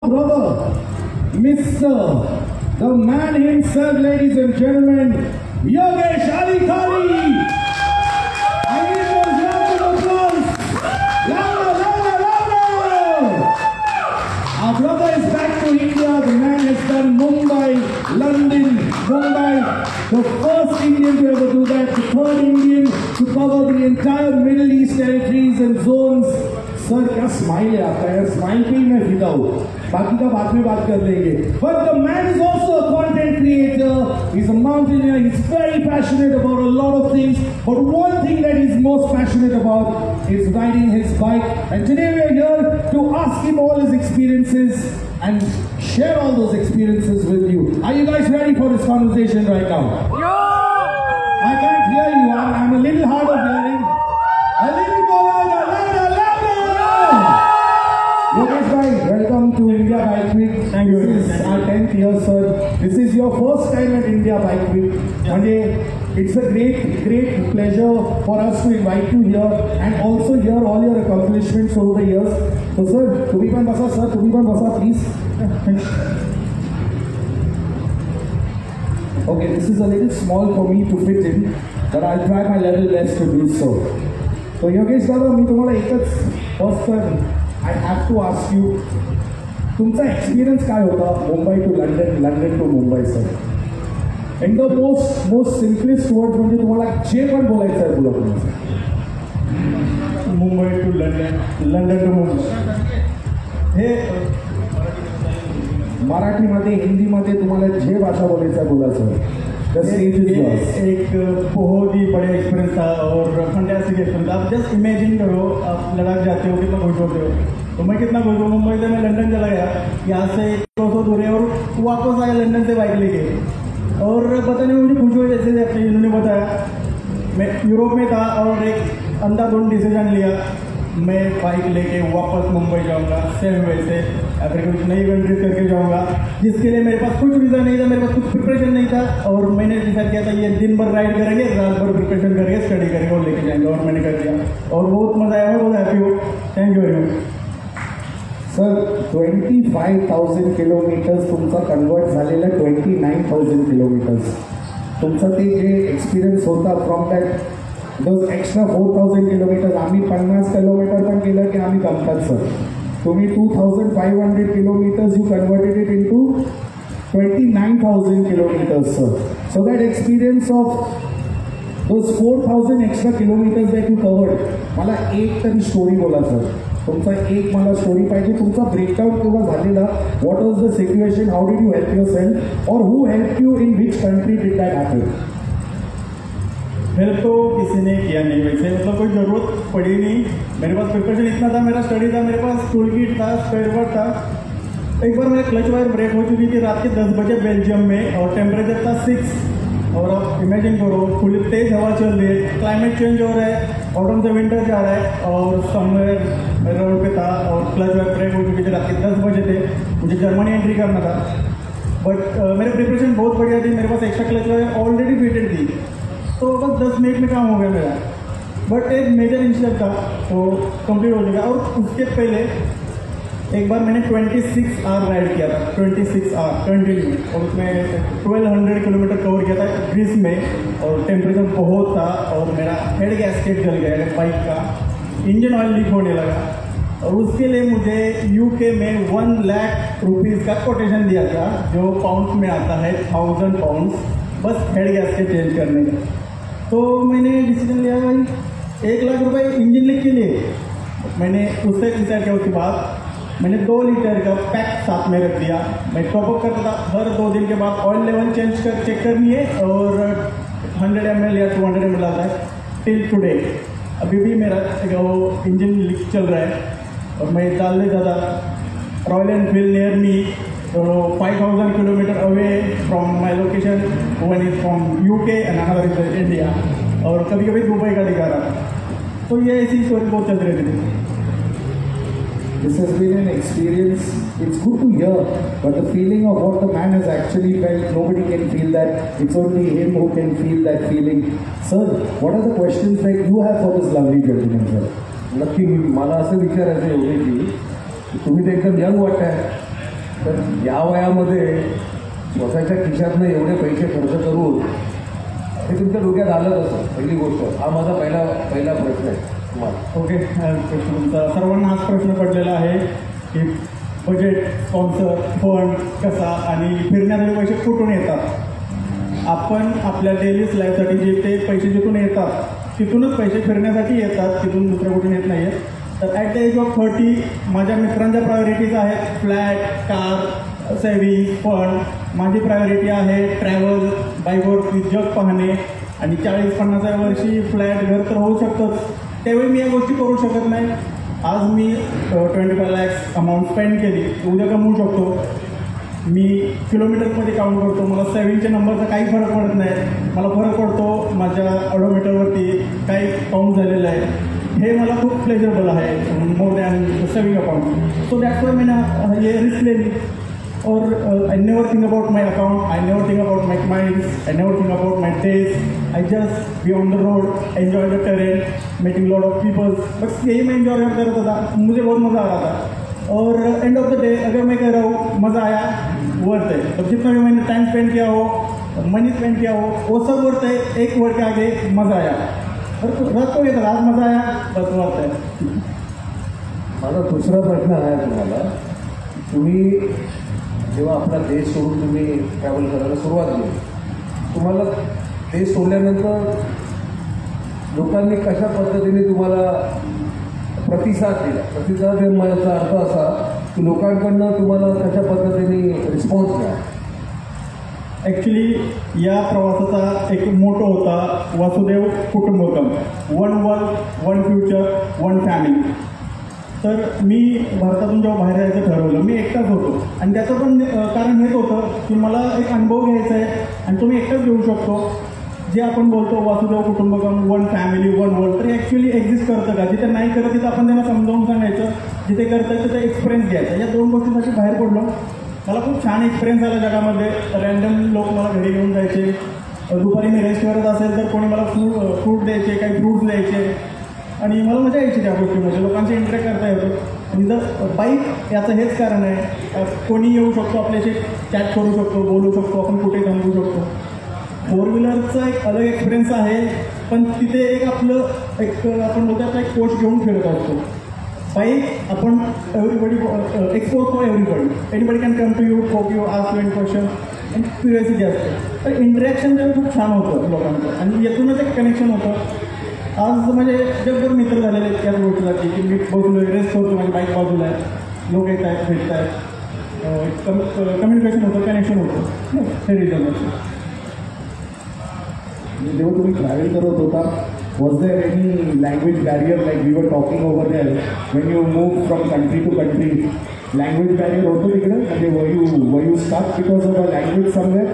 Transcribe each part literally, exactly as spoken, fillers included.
Brother, Mister the man himself, ladies and gentlemen, Yogesh Adhikari. I need those rounds of applause. Louder, louder, louder. Our brother is back to India. The man has done Mumbai, London, Mumbai. The first Indian to ever do that. The third Indian to cover the entire Middle East territories and zones. Sir क्या smile है आपका यार, smile पे ही मैं फिदा हूँ, बाकी का बाद में बात कर लेंगे. But the man is also a content creator, he's a mountaineer, he's very passionate about a lot of things, but one thing that he's most passionate about is riding his bike, and today we are here to ask him all his experiences and share all those experiences with you. Are you guys ready for this conversation right now? Yeah! I can't hear you, I'm, I'm a little hard of hearing. A little more louder, louder, louder! Yogesh bhai, welcome to India Bike Week. Thank you. This is our tenth year, sir. This is your first time at India Bike Week. Yeah. It's a great, great pleasure for us to invite you here and also hear all your accomplishments over the years. So, sir, Tubipan Basa, sir, Tubipan Basa, please. Okay, this is a little small for me to fit in, but I'll try my level best to do so. So, Yogesh Dada, मी तुम्हाला एकच first time I have to ask you, तुमचा experience काय होता Mumbai to London, London to Mumbai sir? In the most most simplest words म्हणजे तुम्हाला जे पण बोलायचं आहे बोला तुम्ही. Mumbai to London, London to Mumbai. हे मराठीमध्ये हिंदीमध्ये तुम्हाला जे भाषा बोलायचं आहे बोला सर. एक बहुत ही बड़ा एक्सपीरियंस था और फंटास्टिक एक्सपीरियंस. आप जस्ट इमेजिन करो, आप लद्दाख जाते हो, कितना खुश होते हो. तो मैं कितना खुश हूँ. मुंबई से मैं लंदन चला गया, यहाँ से दो सौ दूर है, और वापस आया लंदन से बाइक लेके. और पता नहीं मुझे खुश हुए जैसे अपने इन्होंने बताया. मैं यूरोप में था और एक अंधाधुंध डिसीजन लिया, मैं बाइक लेके वापस मुंबई जाऊंगा सेम वे से, अगर कुछ नई कंट्री करके जाऊंगा, जिसके लिए मेरे पास कुछ वीज़ा नहीं था, मेरे पास कुछ प्रिपरेशन नहीं था. और मैंने डिसाइड किया था ये दिन भर राइड करेंगे, रात भर प्रिपरेशन करेंगे, स्टडी करेंगे और लेके जाएंगे, और मैंने कर दिया और बहुत मजा आया. मैं बहुत हैप्पी हूँ. Thank you very much sir. Twenty five thousand kilometers तुमचा कन्वर्ट झालेला ट्वेंटी नाईन थाउजंड किलोमीटर्स. तुमचं ते जे एक्सपिरियन्स होता from that those extra four thousand kilometers, आम्ही पन्नास किलोमीटर पण केलं की आम्ही गमतात सर. तुम्ही two thousand five hundred kilometers you converted it into twenty nine thousand kilometers sir. So that experience of those four thousand extra kilometers that you covered, मला एक तरी स्टोरी बोला सर. तुमचा एक मला स्टोरी पाहिजे. तुमचा ब्रेकडाऊन केव्हा झालेला, what was the situation, how did you help yourself, और who help you, in which country did that happen? Help तो किसी ने किया नहीं वैसे, मतलब कोई ज़रूरत पड़ी नहीं. मेरे पास प्रिपरेशन इतना था, मेरा स्टडी था, मेरे पास टूल किट था, स्पेयर पार्ट था. एक बार मेरे क्लच वायर ब्रेक हो चुकी थी रात के दस बजे बेल्जियम में, और टेम्परेचर था सिक्स. और आप इमेजिन करो, फुल तेज हवा चल रही है, क्लाइमेट चेंज हो रहा है, ऑटम से विंटर जा रहा है, और समवेयर रोड पे था और क्लच वायर ब्रेक हो चुकी थी. रात के दस बजे थे, मुझे जर्मनी एंट्री करना था. बट uh, मेरे प्रिपरेशन बहुत बढ़िया थी, मेरे पास extra clutch wire already fitted थी, तो बस दस मिनट में काम हो गया मेरा. बट एक मेजर इंसिडेंट था तो कंप्लीट हो चुका. और उसके पहले एक बार मैंने ट्वेंटी सिक्स आवर राइड किया था, ट्वेंटी सिक्स आवर कंटिन्यू, और उसमें ट्वेल्व हंड्रेड किलोमीटर कवर किया था ग्रीस में, और टेम्परेचर बहुत था, और मेरा हेड गैस्केट जल गया बाइक का, इंजन ऑयल लीक होने लगा. और उसके लिए मुझे यूके में वन लाख रुपीज़ का कोटेशन दिया था, जो पाउंड्स में आता है थाउजेंड पाउंड्स, बस हेड गैस्केट चेंज करने का. तो मैंने डिसीजन लिया भाई एक लाख रुपए इंजन लीक के लिए. मैंने उससे डिसाइड किया, उसके बाद मैंने दो लीटर का पैक साथ में रख दिया. मैं टॉपअप करता था, हर दो दिन के बाद ऑयल लेवल चेंज कर चेक करनी है, और हंड्रेड एम एल या टू हंड्रेड एम एल आता है. टिल टुडे अभी भी मेरा वो इंजन लीक चल रहा है, और मैं डाल देता था. रॉयल एनफील्ड नियर मी, तो five thousand kilometer away from my location, one is from UK and another is India, और कभी कभी दुबई का दिखा रहा. तो ये ऐसी स्टोरी बहुत चल रही थी. This has been an experience. It's good to hear, but the feeling of what the man has actually felt, nobody can feel that. It's only him who can feel that feeling. Sir, what are the questions that you have for this lovely gentleman, sir? नक्की मला असं विचारायचं एवढे की तुम्ही तर एकदम young वाटताय, तर या वयामध्ये स्वतःच्या खिशातनं एवढे पैसे खर्च करून हे तुमच्या डोक्यात आलं कसं? पहिली गोष्ट, हा माझा पहिला पहिला प्रश्न आहे तुम्हाला. ओके, प्रश्न तुमचा सर्वांना हाच प्रश्न पडलेला आहे की बजेट, स्पॉन्सर, फंड कसा आणि फिरण्यासाठी पैसे कुठून येतात. आपण आपल्या डेली लाईफसाठी जे ते पैसे जिथून येतात तिथूनच पैसे फिरण्यासाठी येतात, तिथून दुसऱ्या कुठून येत नाही आहेत. तर at the age of thirty माझ्या मित्रांच्या प्रायोरिटीज आहेत फ्लॅट, कार, सेव्हिंग, फंड. माझी प्रायोरिटी आहे ट्रॅव्हल, बायवरती जग पाहणे. आणि चाळीस पन्नासाव्या वर्षी फ्लॅट, घर तर होऊ शकतंच, त्यावेळी मी या गोष्टी करू शकत नाही. आज मी twenty five lakhs amount spend केली, उद्या कमवू शकतो. मी किलोमीटर्समध्ये काउंट करतो, मला सेव्हिंगच्या नंबरचा काही फरक पडत नाही. मला फरक पडतो माझ्या ऑडोमीटरवरती काही काउंट झालेलं आहे, हे मला खूप प्लेजरेबल आहे more than saving account. So that's why मैंने ये रिस्क ले ली. और I never think about my account, I never think about my mind, I never think about my days. I just be on the road, enjoy the terrain, meeting lot of peoples. बस यही मैं enjoy करता था, मुझे बहुत मज़ा आ रहा था. और एंड ऑफ द डे अगर मैं कह रहा हूँ मज़ा आया, वर्थ है. तो जितना भी मैंने टाइम स्पेंड किया हो, मनी स्पेंड किया हो, वो सब वर्थ है. एक वर्ड के आगे मज़ा आया. और रस तो ये था, आज मज़ा आया, बस वर्थ है. माझा दुसरा प्रश्न आहे तुम्हाला, तुम्ही जेव्हा आपला देश सोडून तुम्ही ट्रॅव्हल करायला सुरुवात केली, तुम्हाला देश सोडल्यानंतर लोकांनी कशा पद्धतीने तुम्हाला प्रतिसाद दिला? प्रतिसाद याचा अर्थ असा की लोकांकडनं तुम्हाला कशा पद्धतीने रिस्पॉन्स मिळाला? ॲक्च्युली या प्रवासाचा एक मोटो होता वासुदेव कुटुंबकम, one world, one future, one family. तर मी भारतातून जेव्हा बाहेर जायचं ठरवलं, मी एकटाच होतो. आणि त्याचं पण कारण हेच होतं की मला एक अनुभव घ्यायचा आहे आणि तो मी एकटाच घेऊ शकतो. जे आपण बोलतो वासुदेव कुटुंबकम, वन फॅमिली, वन वर्ल्ड, तर ॲक्च्युली एक्झिस्ट करतं का? जिथे नाही करत तिथं आपण त्यांना समजावून सांगायचं, जिथे करतं तिथे एक्सपिरियन्स घ्यायचा. या दोन गोष्टींसाठी बाहेर पडलो. मला खूप छान एक्सपिरियन्स आला जगामध्ये. रँडम लोक मला घरी घेऊन जायचे. दुपारी मी रेस्ट करत असेल तर कोणी मला फ्रूट फ्रूट द्यायचे, काही फ्रूट्स द्यायचे आणि मला मजा यायची त्या गोष्टीमध्ये. लोकांशी इंटरॅक्ट करता येतो. आणि जर बाईक याचं हेच कारण आहे, कोणी येऊ शकतो, आपल्याशी चॅट करू शकतो, बोलू शकतो, आपण कुठे थांबू शकतो. फोर व्हीलरचा एक अलग एक्सपिरियन्स आहे, पण तिथे एक आपलं एक आपण बोलतो एक कोच घेऊन फिरत असतो. बाईक आपण everybody expose for everybody, anybody can come to you, poke you, ask you question आणि क्युरियोसिटी असते. तर इंटरॅक्शन जेव्हा खूप छान होतं लोकांचं आणि यातूनच एक कनेक्शन होतं. आज माझे जगभर मित्र झालेले आहेत त्याच गोष्टीसाठी की मी बघलो रेस्ट करतो, माझी बाईक बाजूला आहे, लोक येत आहेत, भेटत आहेत, कम कम्युनिकेशन होतं, कनेक्शन होतं. हे रिझन होतं. जेव्हा तुम्ही ट्रॅव्हल करत होता, was there any language barrier like we were talking over there when you move from country to country? Language barrier होतं तिकडे म्हणजे were you were you start because of a language somewhere?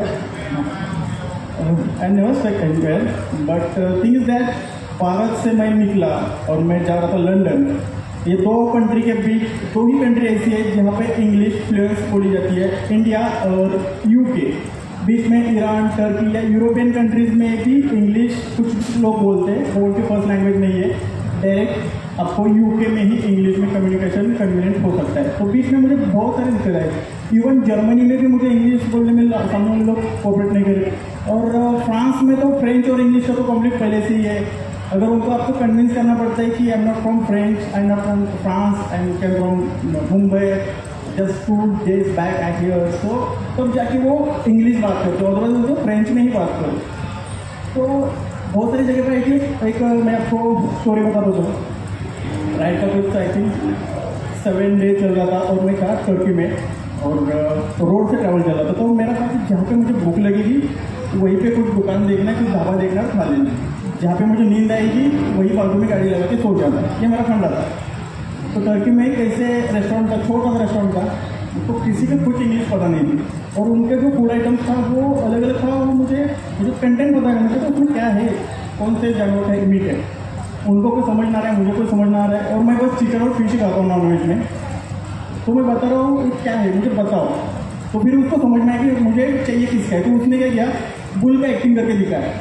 I never stuck anywhere, but thing is that Bharat से मैं निकला और मैं जा रहा था लंदन. ये दो कंट्री के बीच दो ही कंट्री ऐसी है जहाँ पे इंग्लिश फ्लुएंस बोली जाती है, इंडिया और यूके. बीच में ईरान, टर्की या यूरोपियन कंट्रीज़ में भी इंग्लिश कुछ लोग बोलते हैं, वो उनकी फर्स्ट लैंग्वेज नहीं है. डायरेक्ट आपको यूके में ही इंग्लिश में कम्युनिकेशन कन्वीनियंट हो सकता है. तो बीच में मुझे बहुत सारे दिक्कत आए. इवन जर्मनी में भी मुझे इंग्लिश बोलने में सामने लोग कोऑपरेट नहीं करे. और फ्रांस में तो फ्रेंच और इंग्लिश का तो कम्प्लीट पहले से ही है. अगर उनको आपको कन्विंस करना पड़ता है कि I am not from French, I am not from France, I am from Mumbai, just two days back at here, so तब जाके वो इंग्लिश बात करते हो, अदरवाइज वो फ्रेंच में ही बात करो. तो बहुत सारी जगह पर एक एक मैं आपको स्टोरी बता दूँ. राइट का कुछ आई थिंक सेवन डेज चल रहा था और मैं था टर्की में और रोड से ट्रैवल चल रहा था. तो मेरा था कि जहाँ पे मुझे भूख लगेगी वहीं पे कुछ दुकान देखना, कुछ ढाबा देखना, खा लेना. जहाँ पे मुझे नींद आएगी वही बाजू में गाड़ी लगा के सो जाना. ये मेरा फंडा था. तो टर्की में एक ऐसे रेस्टोरेंट था, छोटा सा रेस्टोरेंट था, तो किसी को कुछ इंग्लिश पता नहीं थी और उनके जो फूड आइटम्स था वो अलग अलग था. वो मुझे मुझे कंटेंट पता करना था तो उसमें क्या है, कौन से जानवर है, मीट है, उनको कोई समझ ना रहा है, मुझे कोई समझ ना आ रहा है. और मैं बस चिकन और फिश खाता हूँ नॉनवेज में. तो मैं बता रहा हूँ क्या है, मुझे बताओ. तो फिर उसको समझ में आया कि मुझे चाहिए किसका है. तो उसने क्या किया, बुल का एक्टिंग करके दिखाया.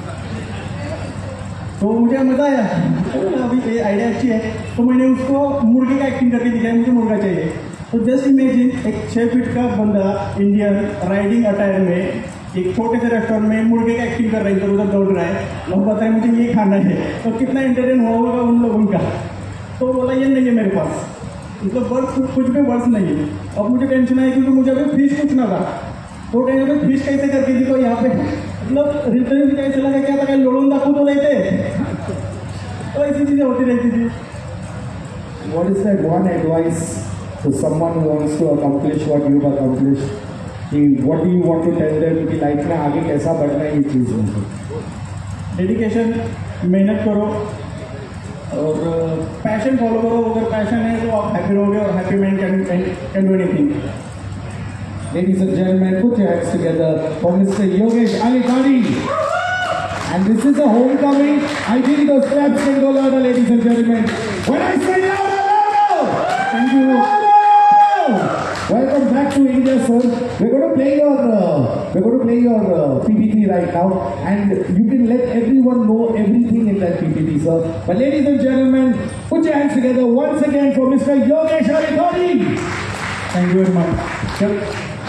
तो मुझे मज़ा आया, अभी ये आइडिया अच्छी है. तो मैंने उसको मुर्गे का एक्टिंग करके दिखाया, मुझे मुर्गा चाहिए. तो जस्ट इमेजिन एक छः फीट का बंदा इंडियन राइडिंग अटायर में एक छोटे से रेस्टोरेंट में मुर्गे का एक्टिंग कर रहे हैं, इधर उधर दौड़ रहा है और बता रहे मुझे ये खाना है, तो कितना एंटरटेन हुआ होगा उन लोगों का। तो बोला ये नहीं है मेरे पास, मतलब वर्ड्स कुछ भी वर्ड्स नहीं है। अब मुझे टेंशन आई क्योंकि मुझे अभी फीस पूछना था, तो टेंशन में फीस कैसे करती थी को यहाँ पे, मतलब रिटर्न भी कैसे लगा, क्या था लोड़ों दाखू तो नहीं थे, तो ऐसी चीज़ें होती रहती थी। What is that one advice to someone who wants to accomplish what you've accomplished? कि what do you want to tell them कि लाइफ में आगे कैसा बढ़ना है ये चीज़ में? डेडिकेशन, मेहनत करो और पैशन फॉलो करो। अगर पैशन है तो आप हैप्पी रहोगे और happy man can can do anything. Ladies and gentlemen, put your hands together for Mister Yogesh Alikani. And this is a homecoming. I think those claps can go louder, ladies and gentlemen. When I say louder, louder! Thank you. Louder! Welcome back to India, sir. We're going to play your, uh, we're going to play your uh, P P T right now, and you can let everyone know everything in that P P T, sir. But ladies and gentlemen, put your hands together once again for Mister Yogesh Alikani. Thank you very much. Sure.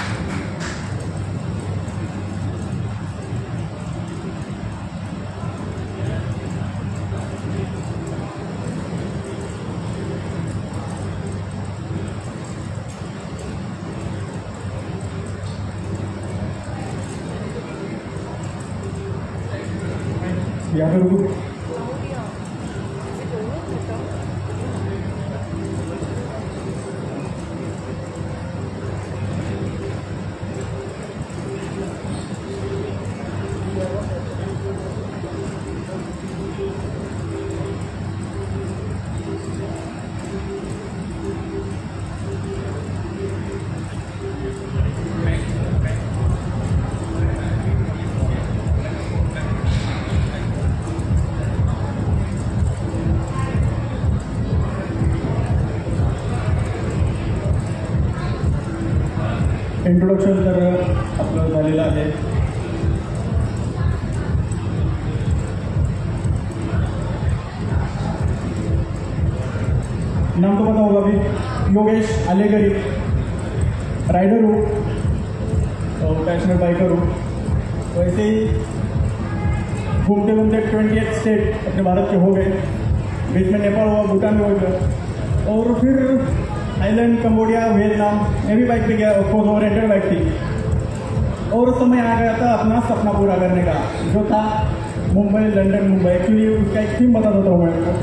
यहाँ पे रुको। Introduction तर आपलं झालेलं आहे। नाम तो पता होगा अभी, योगेश आलेकरी, राइडर हूँ और पैशनेट बाइकर हूँ। तो ऐसे ही घूमते घूमते ट्वेंटी एट स्टेट अपने भारत के हो गए, बीच में नेपाल हुआ, भूटान हो गया, और फिर थाईलैंड, कंबोडिया, वियतनाम में भी बाइक पे गया। ऑफकोर्स वो रेंटेड बाइक थी और उस समय आ गया था अपना सपना पूरा करने का, जो था मुंबई लंदन मुंबई। एक्चुअली उसका एक थीम बता देता हूँ मैं आपको।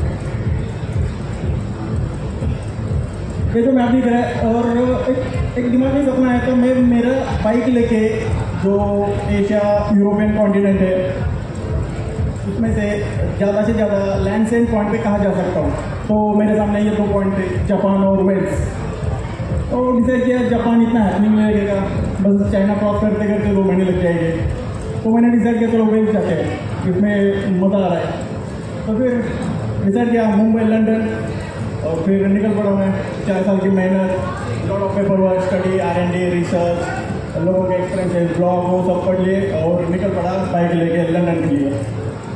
ये जो मैप दिख रहा है, और एक एक दिमाग में सपना है, तो मैं मेरा बाइक लेके जो एशिया यूरोपियन कॉन्टिनेंट है उसमें से ज़्यादा से ज़्यादा लैंड सेंड पॉइंट पे कहाँ जा सकता हूँ। तो मेरे सामने ये दो पॉइंट थे, जापान और वेल्स। तो डिसाइड किया जापान इतना हैपनिंग नहीं लगेगा, बस चाइना क्रॉस करते करते दो महीने लग जाएंगे। तो मैंने डिसाइड किया चलो वेल्स जाते हैं, इसमें मज़ा आ रहा है। तो फिर डिसाइड किया मुंबई लंदन, और फिर निकल पड़ा मैं। चार साल की मेहनत, lot of paper work, study, R and D, research, लोगों के एक्सपीरियंसेस, ब्लॉग वो सब पढ़ लिए और निकल पड़ा बाइक लेके लंदन के लिए।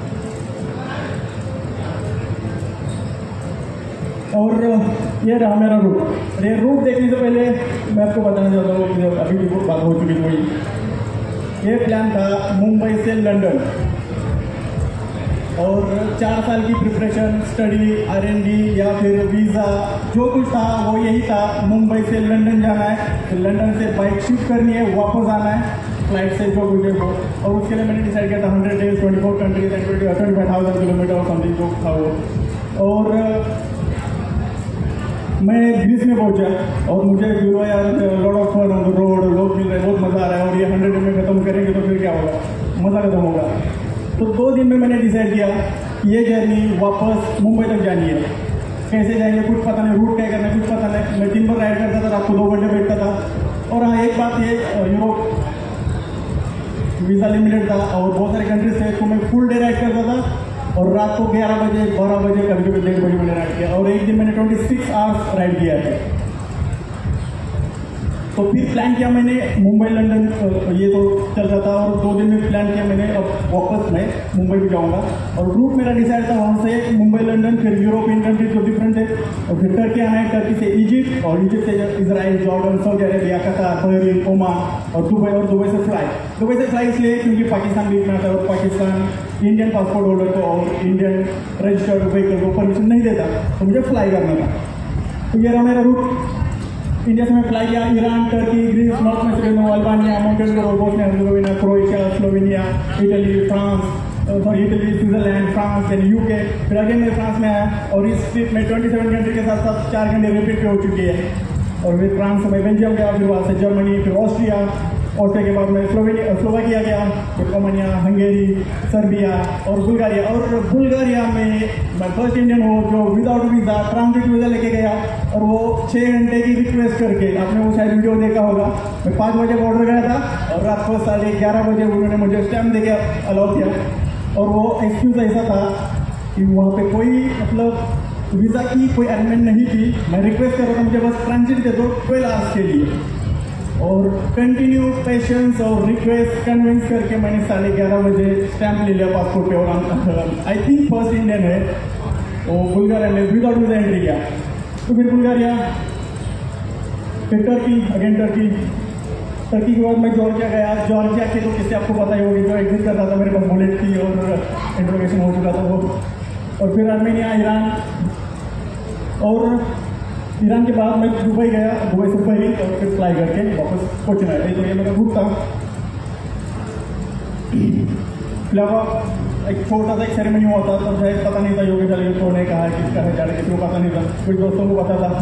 और ये रहा मेरा रूट। ये रूट देखने से पहले मैं आपको बताना चाहता हूँ कि अभी भी बात हो चुकी थी। ये प्लान था मुंबई से लंदन, और चार साल की preparation, study, R N D या फिर वीज़ा, जो कुछ था वो यही था। मुंबई से लंदन जाना है, फिर लंदन से बाइक शिफ्ट करनी है, वापस आना है फ्लाइट से जो कुछ को। और उसके लिए मैंने डिसाइड किया था hundred days, twenty four countries and twenty twenty five thousand kilometer और समथिंग जो था वो। और मैं ग्रीस में पहुंचा और मुझे यूरो यार lot of fun on the road, लोग मिल रहे, बहुत मज़ा आ रहा है। और ये हंड्रेड में खत्म करेंगे तो फिर क्या होगा, मज़ा खत्म होगा। तो दो दिन में मैंने डिसाइड किया कि ये जर्नी वापस मुंबई तक जानी है। कैसे जाएंगे कुछ पता नहीं, रूट क्या करना है कुछ पता नहीं। मैं दिन भर राइड करता था, रात को दो घंटे बैठता था। और हाँ, एक बात ये, यूरोप वीज़ा लिमिटेड था और बहुत सारे कंट्रीज थे, तो मैं फुल डे राइड करता था। और रात को ग्यारह बजे, बारह बजे, कभी कभी डेढ़ बजे मैंने राइड किया। और एक दिन मैंने ट्वेंटी सिक्स आवर्स राइड किया है। तो फिर प्लान किया मैंने मुंबई लंदन, ये तो चल रहा था, और दो दिन में प्लान किया मैंने अब वापस मैं मुंबई भी जाऊँगा, और रूट मेरा डिसाइड था वहाँ से मुंबई लंदन, फिर यूरोपियन कंट्री जो डिफरेंट है, और फिर टर्की आना है, टर्की से इजिप्ट, और इजिप्ट से Israel, Jordan, Saudi Arabia, Qatar, Bahrain, Oman और दुबई, और दुबई से फ्लाई। दुबई से फ्लाई इसलिए क्योंकि पाकिस्तान बीच में आता है, और पाकिस्तान इंडियन पासपोर्ट होल्डर को और इंडियन रजिस्टर्ड व्हीकल को परमिशन नहीं देता, तो मुझे फ्लाई करना था। तो ये रहा मेरा रूट। इंडिया से मैं फ्लाई किया Iran, Turkey, Greece, North Macedonia, Albania, Montenegro, Bosnia Herzegovina, Croatia, Slovenia, Italy, France, sorry Italy, Switzerland, France, then UK, फिर अगेन मैं फ्रांस में आया, और इस ट्रिप में सत्ताईस कंट्री के साथ साथ चार घंटे रिपीट पे हो चुकी है, और फिर फ्रांस से मैं बेल्जियम गया, फिर वहाँ से जर्मनी, फिर ऑस्ट्रिया, ऑस्ट्रिया के बाद मैं स्लोवेनिया स्लोवाकिया गया, फिर रोमानिया, हंगेरी, सर्बिया और बुल्गारिया, और बुल्गारिया में मैं फर्स्ट इंडियन हूँ जो विदाउट वीज़ा ट्रांजिट वीज़ा लेके गया, और वो छः घंटे की रिक्वेस्ट करके, आपने वो शायद वीडियो देखा होगा, मैं पाँच बजे बॉर्डर गया था और रात को साढ़े ग्यारह बजे उन्होंने मुझे स्टैम्प दे के अलाउ किया, और वो एक्सक्यूज़ ऐसा था कि वहाँ पे कोई मतलब वीज़ा की कोई अरेंजमेंट नहीं थी, मैं रिक्वेस्ट कर रहा था मुझे बस ट्रांजिट दे दो ट्वेल्व आवर्स के लिए, और कंटिन्यू पेशेंस और रिक्वेस्ट कन्विंस करके मैंने साढ़े ग्यारह बजे स्टैम्प ले लिया पासपोर्ट पे, और आई थिंक फर्स्ट इंडियन है वो बुल्गारिया में विदाउट वीज़ा एंट्री किया। तो फिर बुल्गारिया, फिर टर्की, अगेन टर्की, टर्की के बाद मैं जॉर्जिया गया। जॉर्जिया के तो किससे आपको पता ही होगी, जो एग्जिट कर रहा था मेरे पास बुलेट थी और इंट्रोगेशन हो चुका था वो, और फिर आर्मेनिया, ईरान, और ईरान के बाद मैं दुबई गया, दुबई से बहरीन, और फिर फ्लाई करके वापस पहुँचना है। तो ये मेरा रूट था। इलावा एक छोटा सा एक सेरेमनी हुआ था, तो शायद पता नहीं था, योगेश अली को ने कहा कि किसका है जाने, किसी को पता नहीं था, कुछ दोस्तों को पता था।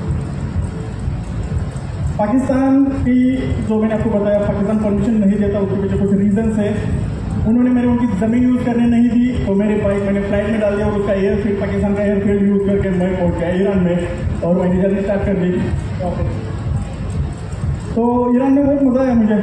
पाकिस्तान की जो मैंने आपको बताया, पाकिस्तान परमिशन नहीं देता, उसके पीछे कुछ रीजंस है। उन्होंने मेरे उनकी ज़मीन यूज़ करने नहीं दी, तो मेरे बाइक मैंने फ्लाइट में डाल दिया, और उसका एयरफील्ड, पाकिस्तान का एयरफील्ड यूज़ करके मैं पहुंच गया ईरान में, और मैंने जर्नी स्टार्ट कर दी। तो ईरान में बहुत मज़ा आया मुझे।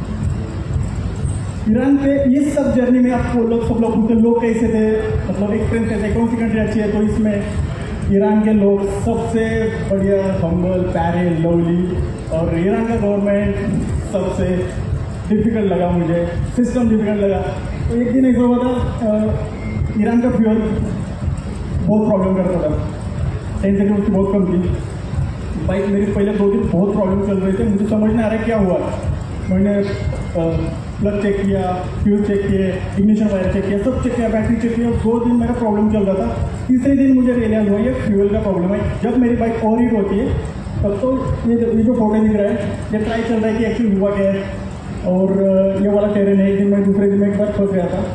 ईरान के ये सब जर्नी में आपको लोग सब लोग पूछते लोग कैसे थे, मतलब एक्सपीरियंस कैसे, कौन सी कंट्री अच्छी है, तो इसमें ईरान के लोग सबसे बढ़िया, हम्बल, प्यारे, लवली, और ईरान का गवर्नमेंट सबसे डिफिकल्ट लगा मुझे, सिस्टम डिफिकल्ट लगा। तो एक दिन एक हुआ था, ईरान का फ्यूल बहुत प्रॉब्लम करता था, टेंशन उसकी बहुत कम थी। बाइक मेरी पहले दो दिन बहुत प्रॉब्लम चल रहे थे, मुझे समझ नहीं आ रहा क्या हुआ। मैंने प्लग चेक किया, फ्यूज चेक किए, इग्निशन वायर चेक किया, सब चेक किया, बैटरी चेक किया, दो दिन मेरा प्रॉब्लम चल रहा था। तीसरे दिन मुझे रियलाइज हुआ ये फ्यूल का प्रॉब्लम है। जब मेरी बाइक ओवर हीट होती है तब तो ये ये जो फोटो दिख रहा है, ये ट्राई चल रहा है कि एक्चुअली हुआ क्या है, और ये वाला टेरेन है। एक दिन मैं दूसरे दिन में एक बार फंस गया था,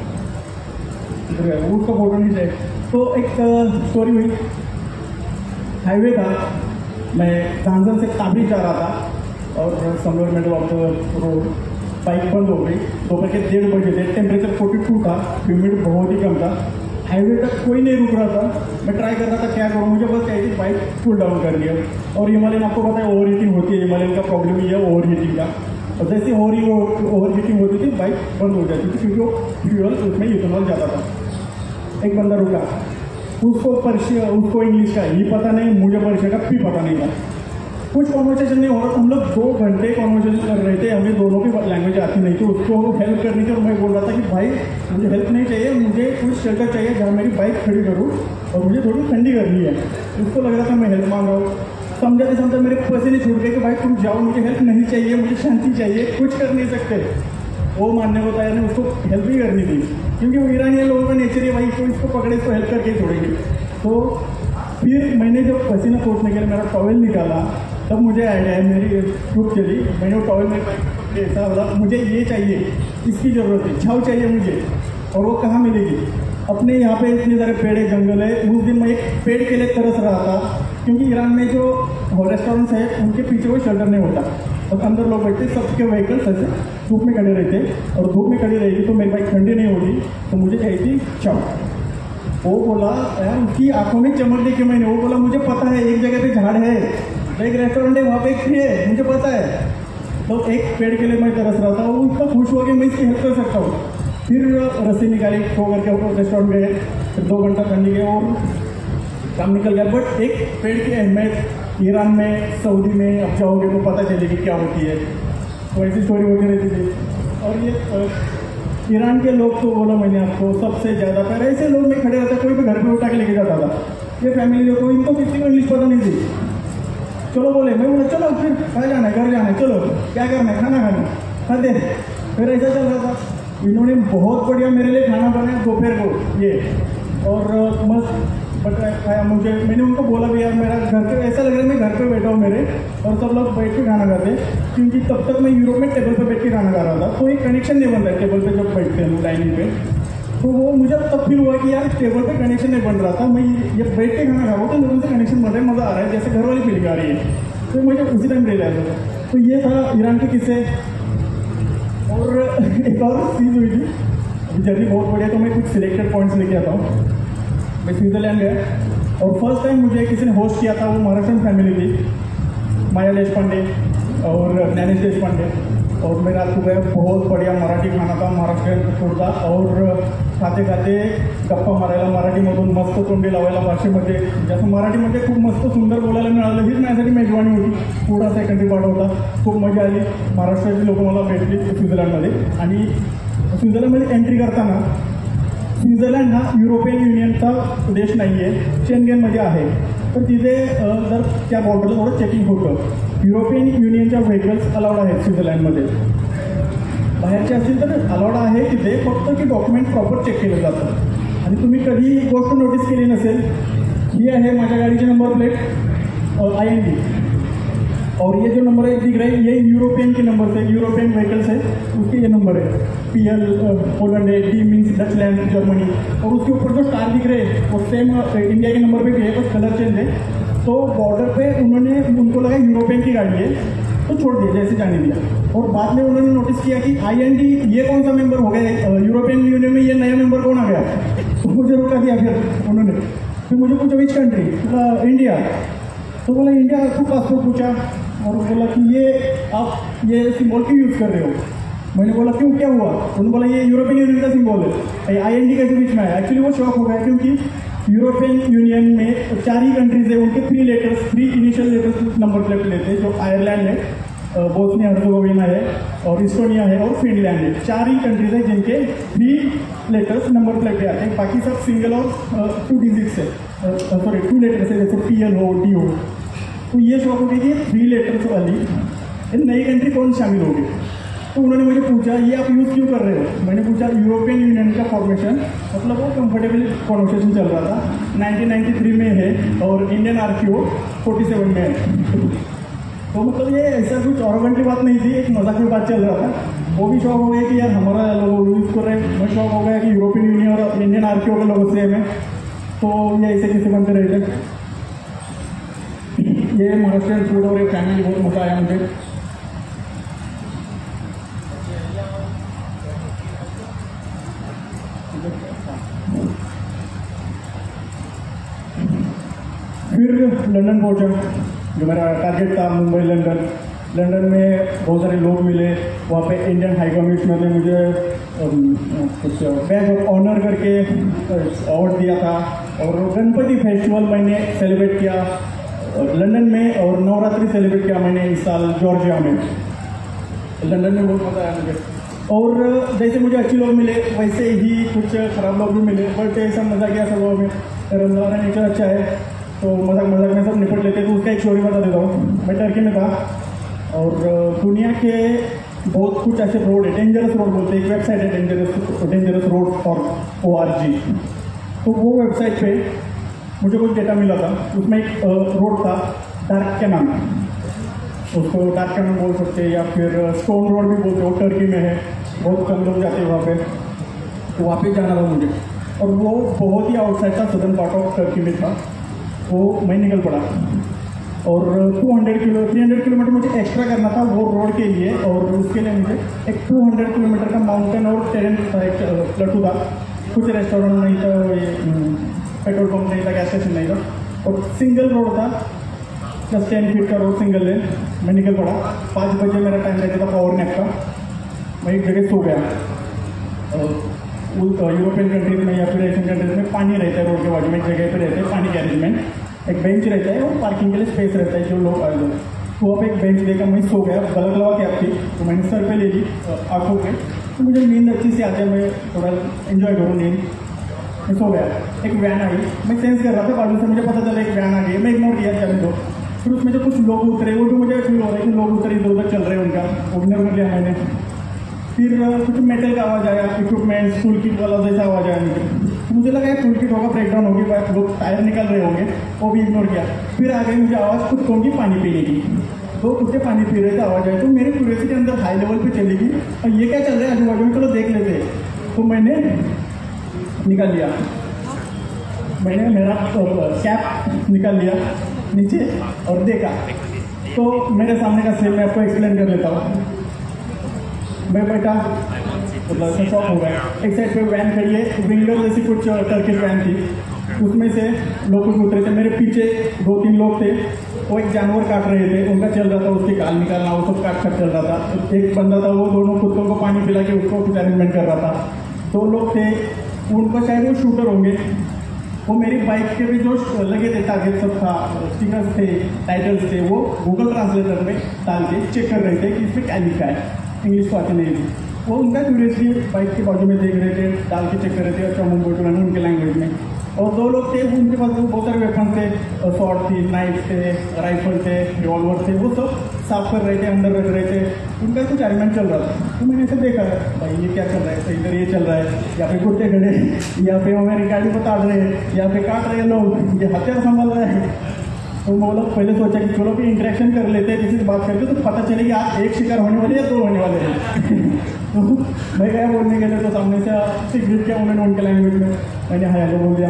उसका फोटो नहीं चाहिए। तो एक स्टोरी हुई, हाईवे था, मैं झांझर से काबरी जा रहा था, और somewhere middle of the road bike बंद हो गई। दोपहर के डेढ़ बजे थे, टेम्परेचर फोर्टी टू था, ह्यूमिड बहुत ही कम था, हाईवे तक कोई नहीं रुक रहा था। मैं ट्राई कर रहा था क्या करूँ, मुझे बस चाहिए बाइक कूल डाउन कर लिया। और हिमालयन आपको पता है ओवर हीटिंग होती है, हिमालयन का प्रॉब्लम ही है ओवर हीटिंग का। और जैसे ओवर ओवर हीटिंग होती थी बाइक बंद हो जाती थी, क्योंकि वो फ्यूल उसमें इथेनॉल ज़्यादा था। एक बंदा रुका, उसको पर्शिया उसको इंग्लिश का ही पता नहीं, मुझे पर्शिया का भी पता नहीं था। कुछ कॉन्वर्सेशन नहीं हो रहा, हम लोग दो घंटे कॉन्वर्सेशन कर रहे थे, हमें दोनों की लैंग्वेज आती नहीं थी। उसको हेल्प करनी थी, और मैं बोल रहा था कि भाई मुझे हेल्प नहीं चाहिए, मुझे कुछ शेल्टर चाहिए जहाँ मेरी बाइक खड़ी करूँ, और मुझे थोड़ी ठंडी करनी है। उसको लग रहा था मैं हेल्प मांग रहा हूँ। समझाते समझाते मेरे पसीने छूट गए कि भाई तुम जाओ, मुझे हेल्प नहीं चाहिए, मुझे शांति चाहिए, कुछ कर नहीं सकते। वो मानने को तैयार नहीं, उसको हेल्प ही करनी थी, क्योंकि वो ईरानी लोगों का नेचर है भाई, तो इसको पकड़े, इसको हेल्प करके छोड़ेंगे। तो फिर मैंने जब पसीना पोंछने के लिए मेरा टॉवेल निकाला, तब मुझे आइडिया है, मेरी ट्रूप चली। मैंने वो टॉवेल में ऐसा बोला, मुझे ये चाहिए, इसकी ज़रूरत है, छाव चाहिए मुझे, और वो कहाँ मिलेगी? अपने यहाँ पे इतने सारे पेड़ है, जंगल है। उस दिन मैं एक पेड़ के लिए तरस रहा था, क्योंकि ईरान में जो रेस्टोरेंट्स है उनके पीछे कोई शेल्टर नहीं होता, और अंदर लोग बैठते, सबके व्हीकल्स ऐसे धूप में खड़े रहते, और धूप में खड़ी रहेगी तो मेरी बाइक ठंडी नहीं होगी, तो मुझे चाहिए थी छाव। वो बोला यार, उसकी आंखों में चमक देखी मैंने, वो बोला मुझे पता है एक जगह पे झाड़ है, एक रेस्टोरेंट है वहाँ पे एक है, मुझे पता है। तो एक पेड़ के लिए मैं तरस रहा था, वो उसका खुश हो गया, मैं इसकी हेल्प कर सकता हूँ। फिर रस्सी निकाली, खो करके रेस्टोरेंट गए, फिर दो घंटा ठंडी गए और काम निकल गया। बट एक पेड़ की अहमियत ईरान में, सऊदी में अब जाओगे तो पता चलेगी क्या होती है, तो ऐसी स्टोरी होती रहती थी। और ये अ, ईरान के लोग तो बोला मैंने आपको सबसे ज़्यादा पर ऐसे लोग में खड़े रहते, कोई भी घर पे उठा के लेके जाता था। ये फैमिली देखो, इनको किसी को इंग्लिश पता नहीं थी। चलो बोले, मैं बोला चलो फिर कहाँ जाना है, घर जाना है, चलो क्या करना है, खाना खाना खाते। फिर ऐसा चल रहा था। इन्होंने बहुत बढ़िया मेरे लिए खाना बनाया दोपहर को ये, और मस्त बताया मुझे। मैंने उनको बोला भी यार मेरा घर पे ऐसा लग रहा है मैं घर पे बैठा हूँ मेरे, और सब लोग बैठ के खाना खाते, क्योंकि तब तक मैं यूरोप में टेबल पे बैठ के खाना खा रहा था, तो एक कनेक्शन नहीं बन रहा है टेबल पे जब बैठते हैं डाइनिंग पे। तो वो मुझे तब फील हुआ कि यार टेबल पे कनेक्शन नहीं बन रहा था, मैं ये बैठ के खाना खा रहा हूँ तो लोगों से कनेक्शन बन रहा है, मज़ा आ रहा है, जैसे घर वाली फीलिंग आ रही है। तो मुझे उसी टाइम रियलाइज हुआ। तो ये था ईरान के किस्से। और एक और चीज़ हुई थी, अभी जर्नी बहुत बढ़िया, तो मैं कुछ सिलेक्टेड पॉइंट्स लेके आता हूँ। मैं स्विट्ज़रलैंड गया और फर्स्ट टाइम मुझे किसी ने होस्ट किया था, वो महाराष्ट्र फैमिली थी, माया देशपांडे और ज्ञानेश देशपांडे। और मैं रात को गया, बहुत बढ़िया मराठी खाना था, महाराष्ट्रीयन फूड था, और खाते खाते गप्पा मारायला मराठीमधून मस्त तोंडी लावायला भाषेमध्ये, जसं मराठीमध्ये खूप मस्त सुंदर बोलायला मिळालं, हीच माझ्यासाठी मेजवानी होती। पुढा सेकंडरी पार्ट होता, खूप मजा आली। महाराष्ट्राची लोक मला भेटली स्वित्झर्लंडमध्ये, आणि स्वित्झर्लंडमध्ये एंट्री करताना, स्वित्झर्लंड हा युरोपियन युनियनचा देश नाही आहे, शेंगेनमध्ये आहे, तर तिथे जर त्या बॉर्डरला थोडं चेकिंग होतं। युरोपियन युनियनच्या व्हेकल्स अलाउड आहेत स्वित्झर्लंडमध्ये, बाहेरचे असतील तर अलाउड आहे तिथे, फक्त की डॉक्युमेंट प्रॉपर चेक केलं जातं। आणि तुम्ही कधी ही गोष्ट नोटीस केली नसेल, ही आहे माझ्या गाडीची number plate I N D, और ये जो नंबर है दिख रहे हैं, ये यूरोपियन के नंबर से, यूरोपियन व्हीकल्स है उसके ये नंबर है, पी एल पोलैंड है, डी मीन्स डचलैंड जर्मनी, और उसके ऊपर जो स्टार दिख रहे हैं वो सेम इंडिया के नंबर पे भी है, बस कलर चेंज है। तो बॉर्डर पे उन्होंने, उनको लगा यूरोपियन की गाड़ी है तो छोड़ दिया, जैसे जाने दिया। और बाद में उन्होंने नोटिस किया कि आई एन डी ये कौन सा मेंबर हो गया यूरोपियन यूनियन में, ये नया मेंबर कौन आ गया, तो मुझे रोका दिया फिर उन्होंने। फिर मुझे पूछा विच कंट्री, इंडिया, तो बोला इंडिया, खूब पासपोर्ट पूछा, और बोला कि ये आप ये सिंबल क्यों यूज़ कर रहे हो। मैंने बोला क्यों, क्या हुआ, उन्होंने बोला ये यूरोपियन यूनियन का सिंबल है, आई एन डी कैसे बीच में आया। एक्चुअली वो शॉक हो गया, क्योंकि यूरोपियन यूनियन में चार ही कंट्रीज है, उनके three letters, three initial letters number plate लेते हैं, जो आयरलैंड है, बोस्निया हर्जेगोविना है, और इस्टोनिया है, और फिनलैंड है। चार ही कंट्रीज है जिनके थ्री लेटर्स नंबर प्लेट पे आते हैं, बाकी सब सिंगल और टू डिजिट्स है, सॉरी टू लेटर्स है, जैसे पी एल हो, डी हो। तो ये शौक हो गई कि थ्री लेटर्स वाली नई कंट्री कौन शामिल होगी। तो उन्होंने मुझे पूछा ये आप यूज़ क्यों कर रहे हो। मैंने पूछा यूरोपियन यूनियन का फॉर्मेशन, मतलब वो कंफर्टेबल कॉन्वर्सेशन चल रहा था, नाइनटीन नाइंटी थ्री में है, और Indian R Q forty seven में है। तो मतलब ये ऐसा कुछ ऑर्गन की बात नहीं थी, एक मजाक में बात चल रहा था। वो भी शौक हो गया कि यार हमारा लोग यूज़ कर रहे हैं, मैं शौक हो गया कि यूरोपियन यूनियन और इंडियन आर क्यू के लोग सेम है। तो ये ऐसे कैसे बनते रहते। ये महाराष्ट्रियन फूड और एक फैमिली बहुत मजा आया मुझे। फिर लंदन पहुंचा, जो मेरा टारगेट था, मुंबई लंदन। लंदन में बहुत सारे लोग मिले, वहाँ पे इंडियन हाई कमिश्नर ने मुझे कुछ बैग ऑफ ऑनर करके अवार्ड दिया था, और गणपति फेस्टिवल मैंने सेलिब्रेट किया लंदन में, और नवरात्रि सेलिब्रेट किया मैंने इस साल जॉर्जिया में। लंदन में बहुत मज़ा आया मुझे। और जैसे मुझे अच्छे लोग मिले, वैसे ही कुछ ख़राब लोग भी मिले, बट ऐसा मज़ा किया सब लोगों में। मेरा नेचर अच्छा है, तो मजाक मजाक में सब निपट लेते। तो उसका एक स्टोरी बता देता हूँ। मैं टर्की में था, और दुनिया के बहुत कुछ ऐसे रोड है, डेंजरस रोड बोलते हैं, एक वेबसाइट है डेंजरस डेंजरस रोड और ओ आर जी। तो वो वेबसाइट पे मुझे कुछ डेटा मिला था, उसमें एक रोड था डार्क कैनन, उसको डार्क कैनन बोल सकते हैं, या फिर स्टोन रोड भी बोलते हैं, वो टर्की में है, बहुत कम लोग जाते हैं वहाँ पे। तो वहाँ पे जाना था मुझे, और वो बहुत ही आउटसाइड था, सदर्न पार्ट ऑफ टर्की में था। वो मैं निकल पड़ा, और two hundred kilo three hundred kilometre मुझे एक्स्ट्रा करना था वो रोड के लिए, और उसके लिए मुझे एक टू हंड्रेड किलोमीटर का माउंटेन और टेरेन था, एक प्लेटू था, कुछ रेस्टोरेंट नहीं था, ये पेट्रोल पंप नहीं था, गैस स्टेशन नहीं था, और सिंगल रोड था, जस्ट टेन फीट का रोड, सिंगल लेन। मैं निकल पड़ा, पाँच बजे मेरा टाइम रहता था पावर नैप का। मैं एक जगह सो गया। यूरोपियन कंट्रीज में या फिर एशियन कंट्रीज में पानी रहता है रोड के बाजू में, एक जगह पे रहते हैं पानी के अरेंजमेंट। एक बेंच रहता है और पार्किंग के लिए स्पेस रहता है जो लोग आए हुए। तो वहाँ पे एक बेंच देखा, मैं सो गया, गलत लगा कैब थी तो मैंने सर पे ले ली आँखों पे, तो मुझे नींद अच्छी से आती है, मैं थोड़ा इन्जॉय करूँ नींद, मैं सो गया। एक वैन आई, मैं सेंस कर रहा था बाजू से, मुझे पता चला एक वैन आ गई, मैं इग्नोर किया चले तो। फिर उसमें जो कुछ लोग उतरे, वो जो मुझे फील हो रहा है कि लोग उतरे इधर उधर चल रहे हैं, उनका इग्नोर कर लिया मैंने। फिर कुछ मेटल का आवाज़ आया, इक्विपमेंट टूल किट वाला जैसा आवाज़ आया मुझे, तो मुझे लगा टूल किट होगा, ब्रेकडाउन होगी, लोग टायर निकल रहे होंगे, वो भी इग्नोर किया। फिर आ गई मुझे आवाज़ कुत्तों की पानी पीने की, तो कुत्ते पानी पी रहे थे, आवाज़ आई, तो मेरी क्यूरियोसिटी के अंदर हाई लेवल पे चली गई और ये क्या चल रहा है आजू बाजू में, चलो देख लेते। तो मैंने निकाल लिया, मैंने मेरा कैप निकाल लिया नीचे और देखा, तो मेरे सामने का सेल मैं आपको एक्सप्लेन कर लेता हूँ। मैं बैठा, मतलब शॉक हो गया। एक साइड पे वैन खड़ी है, विंडो जैसी कुछ टर्किश वैन थी, उसमें से लोग कुछ उतरे थे, मेरे पीछे दो तीन लोग थे, वो एक जानवर काट रहे थे, उनका चल रहा था, उसके गाल निकालना, वो सब काट कर चल रहा था। एक बंदा था, वो दोनों कुत्तों को पानी पिला के उसको कुछ अरेंजमेंट कर रहा था। दो लोग थे, उनको शायद वो शूटर होंगे, वो मेरी बाइक के भी जो लगे थे टारगेट सब था, स्टिकर्स थे, टाइटल्स थे, वो गूगल ट्रांसलेटर में डाल के चेक कर रहे थे कि इसमें क्या लिखा है, इंग्लिश तो आती नहीं थी। वो उनका क्यूरियसली बाइक के बाजू में देख रहे थे, डाल के चेक कर रहे थे, अच्छा मुंबई टू उनके लैंग्वेज में। और दो लोग थे, उनके पास बहुत सारे वेपन थे, शॉर्ट थी, नाइफ थे, राइफल थे, रिवॉल्वर थे, वो सब साफ कर रहे थे, अंदर रख रहे थे, उनका कुछ अरेंजमेंट चल रहा था। तो मैंने ऐसे देखा, भाई ये क्या चल रहा है, तो इधर ये चल रहा है, यहाँ पे कुत्ते खड़े, यहाँ पे वो मेरी गाड़ी को काट रहे हैं, यहाँ पे काट रहे हैं लोग, ये हथियार संभाल रहे हैं। तो मैं बोला पहले सोचा कि चलो भी इंटरेक्शन कर लेते हैं, किसी से बात करते तो पता चले कि आप एक शिकार होने वाले या दो होने वाले हैं। तो मैं गया बोलने के लिए, तो सामने से सिक्रेट किया उन्होंने उनके लैंग्वेज में, मैंने हाय हेलो बोल दिया।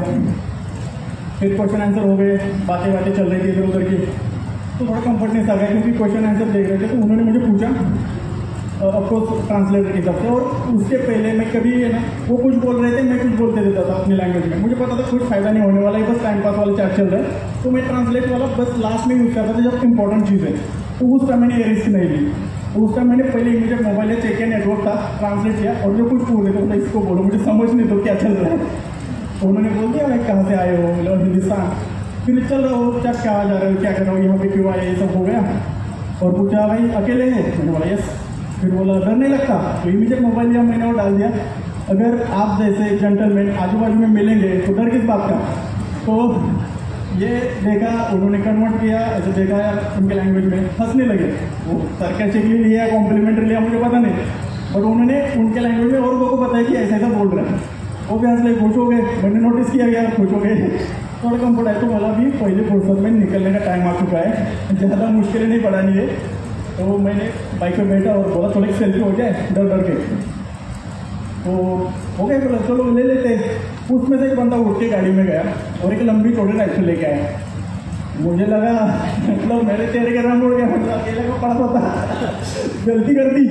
फिर क्वेश्चन आंसर हो गए, बातें बातें चल रही थी इधर उधर की, तो थोड़ा कंफर्टनेस आ गया क्योंकि क्वेश्चन आंसर देख रहे थे। तो उन्होंने मुझे पूछा ऑफकोर्स ट्रांसलेटर के हिसाब से, और उसके पहले मैं कभी है ना, वो कुछ बोल रहे थे, मैं कुछ बोलते देता था अपनी लैंग्वेज में, मुझे पता था कुछ फायदा नहीं होने वाला है, बस टाइम पास वाला चैट चल रहा है, तो मैं ट्रांसलेट वाला बस लास्ट में यूज़ करता था जब इंपॉर्टेंट चीज़ है। तो उस टाइम मैंने ये रिस्क नहीं ली, तो उस टाइम मैंने पहले मुझे मोबाइल में चेक किया, नेटवर्क था, ट्रांसलेट किया, और जो कुछ पूछ रहे थे मैं इसको बोलो, मुझे समझ नहीं तो क्या चल रहा है। तो उन्होंने बोल दिया मैं कहाँ से आए हो, मतलब हिंदुस्तान। फिर चल रहा हो, क्या कहाँ जा रहे हो, क्या कर रहे हो, यहाँ पे क्यों आए, ये सब हो गया। और पूछा भाई अकेले हैं, मैंने बोला यस। फिर बोला डर नहीं लगता, तो इमीडिएट मोबाइल लिया मैंने और डाल दिया, अगर आप जैसे जेंटलमैन आजू बाजू में मिलेंगे तो डर किस बात का। तो ये देखा, उन्होंने कन्वर्ट किया, ऐसे देखा यार उनके लैंग्वेज में, हंसने लगे। वो सरकास्टिकली लिया, कॉम्प्लीमेंट्री लिया, मुझे पता नहीं, बट उन्होंने उनके लैंग्वेज में और लोगों को बताया कि ऐसा ऐसा बोल रहे हैं, वो भी हंस लगे, खुश हो गए। मैंने नोटिस किया गया, खुश हो गए, थोड़ा कंफर्ट आया। तो बोला भी पहले फुर्सत में निकलने का टाइम आ चुका है, ज़्यादा मुश्किलें नहीं पड़ानी है। तो मैंने बाइक पे बैठा और बोला थोड़ी सेल्फी हो जाए डर डर के, तो हो गया, बोला चलो ले लेते। उसमें से एक बंदा उठ के गाड़ी में गया और एक लंबी चौड़ी राइफल लेके आया। मुझे लगा मतलब मेरे चेहरे का रंग उड़ गया, मतलब अकेले को पड़ा था, गलती कर दी।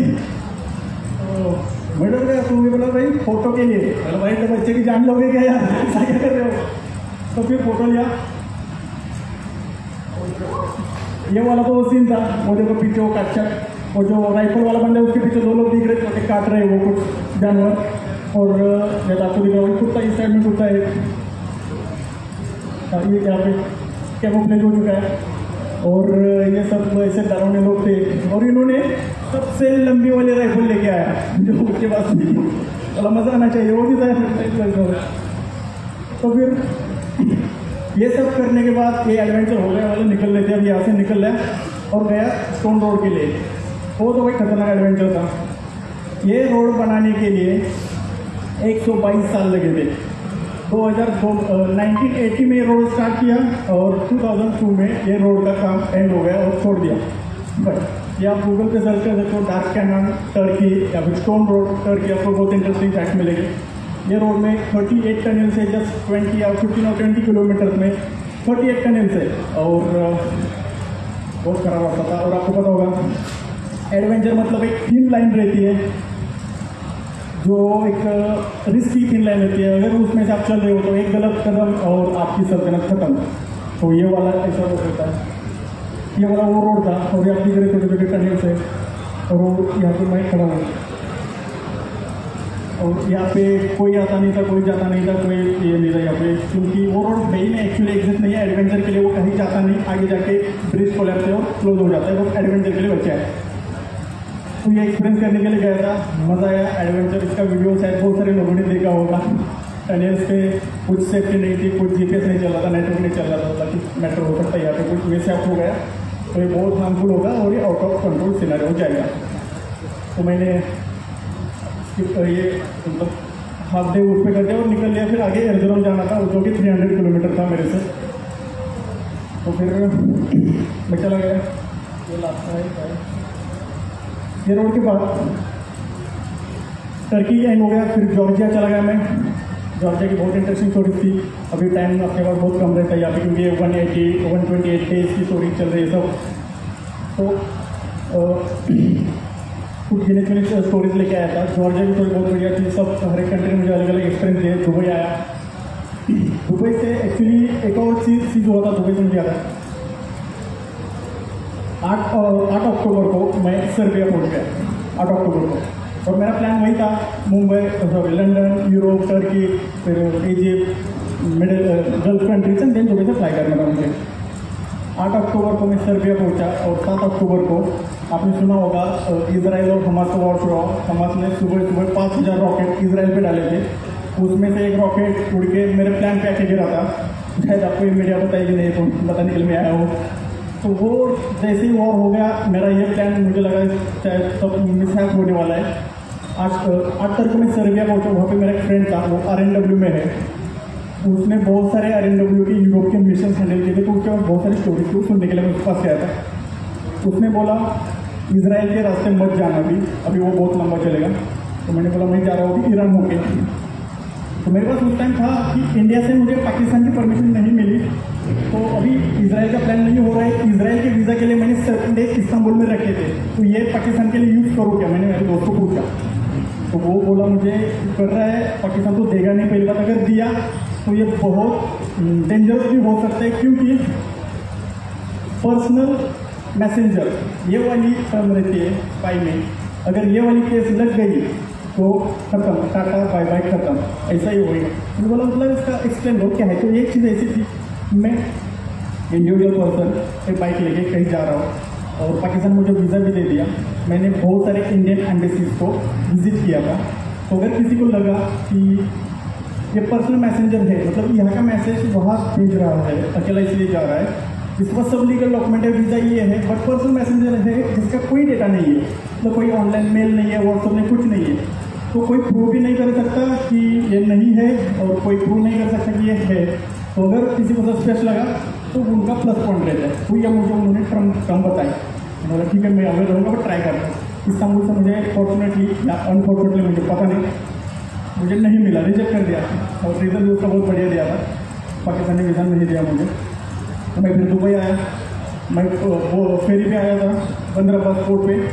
तो मैं डर गया, तो बोला भाई फोटो के लिए, बोला भाई तो बच्चे की जान लोगे क्या यार, ऐसा क्या कर रहे हो। तो फिर फोटो लिया, ये वाला तो वो सीन था, वो देखो पीछे वो कच्चा, और जो राइफल वाला बंदा है उसके पीछे दो लोग दिख रहे थे, काट रहे वो कुछ जानवर, और जैसा आपको दिख रहा है कुत्ता इस साइड में कुत्ता है, ये यहाँ पे कैमोफ्लेज हो चुका है। और ये सब ऐसे डरावने लोग थे, और इन्होंने सबसे लंबी वाली राइफल लेके आया जो उसके पास थी, थोड़ा मज़ा आना चाहिए, वो भी था। तो फिर ये सब करने के बाद ये एडवेंचर हो गया, वाले निकल लेते अब यहाँ से निकल रहा और गया स्टोन रोड के लिए। वो तो भाई खतरनाक एडवेंचर था। ये रोड बनाने के लिए एक सौ बाईस साल लगे थे। दो हज़ार दो नाइनटीन एटी में ये रोड स्टार्ट किया और टू थाउजेंड टू में ये रोड का काम एंड हो गया और छोड़ दिया। बट ये आप गूगल पे सर्च कर सकते हो, डार्क कैनन टर्की या फिर स्टोन रोड टर्की, आपको बहुत इंटरेस्टिंग फैक्ट मिलेगी। ये रोड में अड़तीस टनल से जस्ट ट्वेंटी या फिफ्टीन और ट्वेंटी किलोमीटर में अड़तीस टनल से, और बहुत खराब रास्ता था। और आपको पता होगा एडवेंचर मतलब एक थिन लाइन रहती है, जो एक रिस्की थिन लाइन रहती है, अगर उसमें से आप चल रहे हो तो एक गलत कदम और आपकी सल्तनत खत्म। तो ये वाला ऐसा रोड रहता है, ये वाला वो रोड था, और ये आप दिख रहे छोटे छोटे टनल से, और वो यहाँ पर मैं खड़ा हूँ। और यहाँ पे कोई आता नहीं था, कोई जाता नहीं था, कोई ये नहीं था यहाँ पे, क्योंकि वो रोड भाई में एक्चुअली एग्जिस्ट नहीं है एडवेंचर के लिए, वो कहीं जाता नहीं, आगे जाके ब्रिज कोलैप्स और क्लोज हो जाता है, वो एडवेंचर के लिए बचा है। तो ये एक्सपीरियंस करने के लिए गया था, मज़ा आया एडवेंचर। इसका वीडियो शायद बहुत सारे लोगों ने देखा होगा। टनल्स पे कुछ सेफ्टी नहीं थी, कुछ जीपीएस नहीं चल रहा था, नेटवर्क नहीं चल रहा था, ताकि मेट्रो हो सकता है यहाँ पे कुछ मिस हो गया तो ये बहुत हार्मफुल होगा और ये आउट ऑफ कंट्रोल सिनेरियो हो जाएगा। तो मैंने ये मतलब हाफ डे उस पर कर दिया और निकल लिया। फिर आगे एर्जरम जाना था जो कि थ्री हंड्रेड किलोमीटर था मेरे से। तो फिर मैं चला गया, ये लास्ट है ये रोड के बाद टर्की एंड हो गया। फिर जॉर्जिया चला गया मैं। जॉर्जिया की बहुत इंटरेस्टिंग स्टोरी थी। अभी टाइम आपके पास बहुत कम रहता है यहाँ पे, क्योंकि one eighty one twenty eight days की स्टोरी चल रही है सब। तो कुछ गिने चुने स्टोरीज लेके आया था। जॉर्जिया की स्टोरी बहुत बढ़िया थी। सब हर एक कंट्री में मुझे अलग अलग एक्सपीरियंस दिए। दुबई आया, दुबई से एक्चुअली एक और चीज़ चीज़ हुआ था दुबई से मुझे आता है। आठ आठ अक्टूबर को मैं सर्बिया पहुंच गया, आठ अक्टूबर को। और मेरा प्लान वही था, Mumbai sorry London, Europe, Turkey, फिर Egypt, middle gulf countries and then Dubai से फ्लाई करना था मुझे। आठ अक्टूबर को मैं सर्बिया पहुंचा और सात अक्टूबर को आपने सुना होगा इजराइल और हमास का वॉर शुरू हुआ। हमास ने सुबह सुबह पाँच हज़ार रॉकेट इजराइल पे डाले थे। उसमें से एक रॉकेट उड़ के मेरे प्लान पे आके गिरा था। शायद आपको ये मीडिया बताएगी नहीं तो पता निकल में आया हो। तो वो जैसे ही वॉर हो गया, मेरा ये प्लान मुझे लगा शायद सब मिसहैप होने वाला है। आज आठ तारीख को मैं सर्बिया पहुंचा। वहाँ पे मेरा एक फ्रेंड था, वो आर एन डब्ल्यू में है। उसने बहुत सारे आर एन डब्ल्यू के यूरोप के मिशन हैंडल किए थे, तो उसके बाद बहुत सारी स्टोरीज थी, सुनने के लिए मैं उसके पास गया था। उसने बोला इसराइल के रास्ते मत जाना अभी अभी वो बहुत लंबा चलेगा। तो मैंने बोला मैं जा रहा हूँ ईरान होके। तो मेरे पास उस टाइम था कि इंडिया से मुझे पाकिस्तान की परमिशन नहीं मिली, तो अभी इजराइल का प्लान नहीं हो रहा है। इजराइल के वीज़ा के लिए मैंने सर्टेन डेज इस्तांबुल में रखे थे, तो ये पाकिस्तान के लिए यूज़ करो क्या? मैंने मेरे दोस्त को पूछा, तो वो बोला मुझे कर रहा है, पाकिस्तान तो देगा नहीं। पहली बात अगर दिया तो ये बहुत डेंजरस भी हो सकता है, क्योंकि पर्सनल मैसेंजर ये वाली टर्म रहती है पाई में, अगर ये वाली केस लग गई तो खत्म, टाटा बाय बाय खत्म, ऐसा ही होगा। तो बोला मतलब इसका एक्सप्लेन हो क्या है। तो एक चीज़ ऐसी थी, मैं इंडिविजुअल पर्सन एक बाइक लेके कहीं जा रहा हूँ और पाकिस्तान मुझे वीज़ा भी दे दिया। मैंने बहुत सारे इंडियन एम्बेसीज को विजिट किया था। तो अगर किसी को लगा कि ये पर्सनल मैसेंजर है, मतलब यहाँ का मैसेज वहाँ भेज रहा है, अकेला इसलिए जा रहा है, इसके पास सब लीगल डॉक्यूमेंट है, वीज़ा ये है, बट पर्सनल मैसेंजर है जिसका कोई डेटा नहीं है, मतलब कोई ऑनलाइन मेल नहीं है, व्हाट्सअप नहीं, कुछ नहीं है, तो कोई प्रूव भी नहीं कर सकता कि ये नहीं है और कोई प्रूव नहीं कर सकता कि ये है। तो अगर किसी को सस्पेक्ट लगा तो उनका प्लस पॉइंट रहता है। तो या मुझे उन्होंने टर्म टर्म बताई, बोला ठीक है मैं अवेयर रहूँगा, बट ट्राई करता हूँ। इस्तांबुल से मुझे फॉर्चुनेटली या अनफॉर्चुनेटली मुझे पता नहीं, मुझे नहीं मिला, रिजेक्ट कर दिया। और रीज़न भी उसका बहुत बढ़िया दिया था, पाकिस्तानी वीज़ा नहीं दिया मुझे। तो मैं फिर दुबई आया, मैं वो फेरी पे आया था पंद्रह पासपोर्ट पे।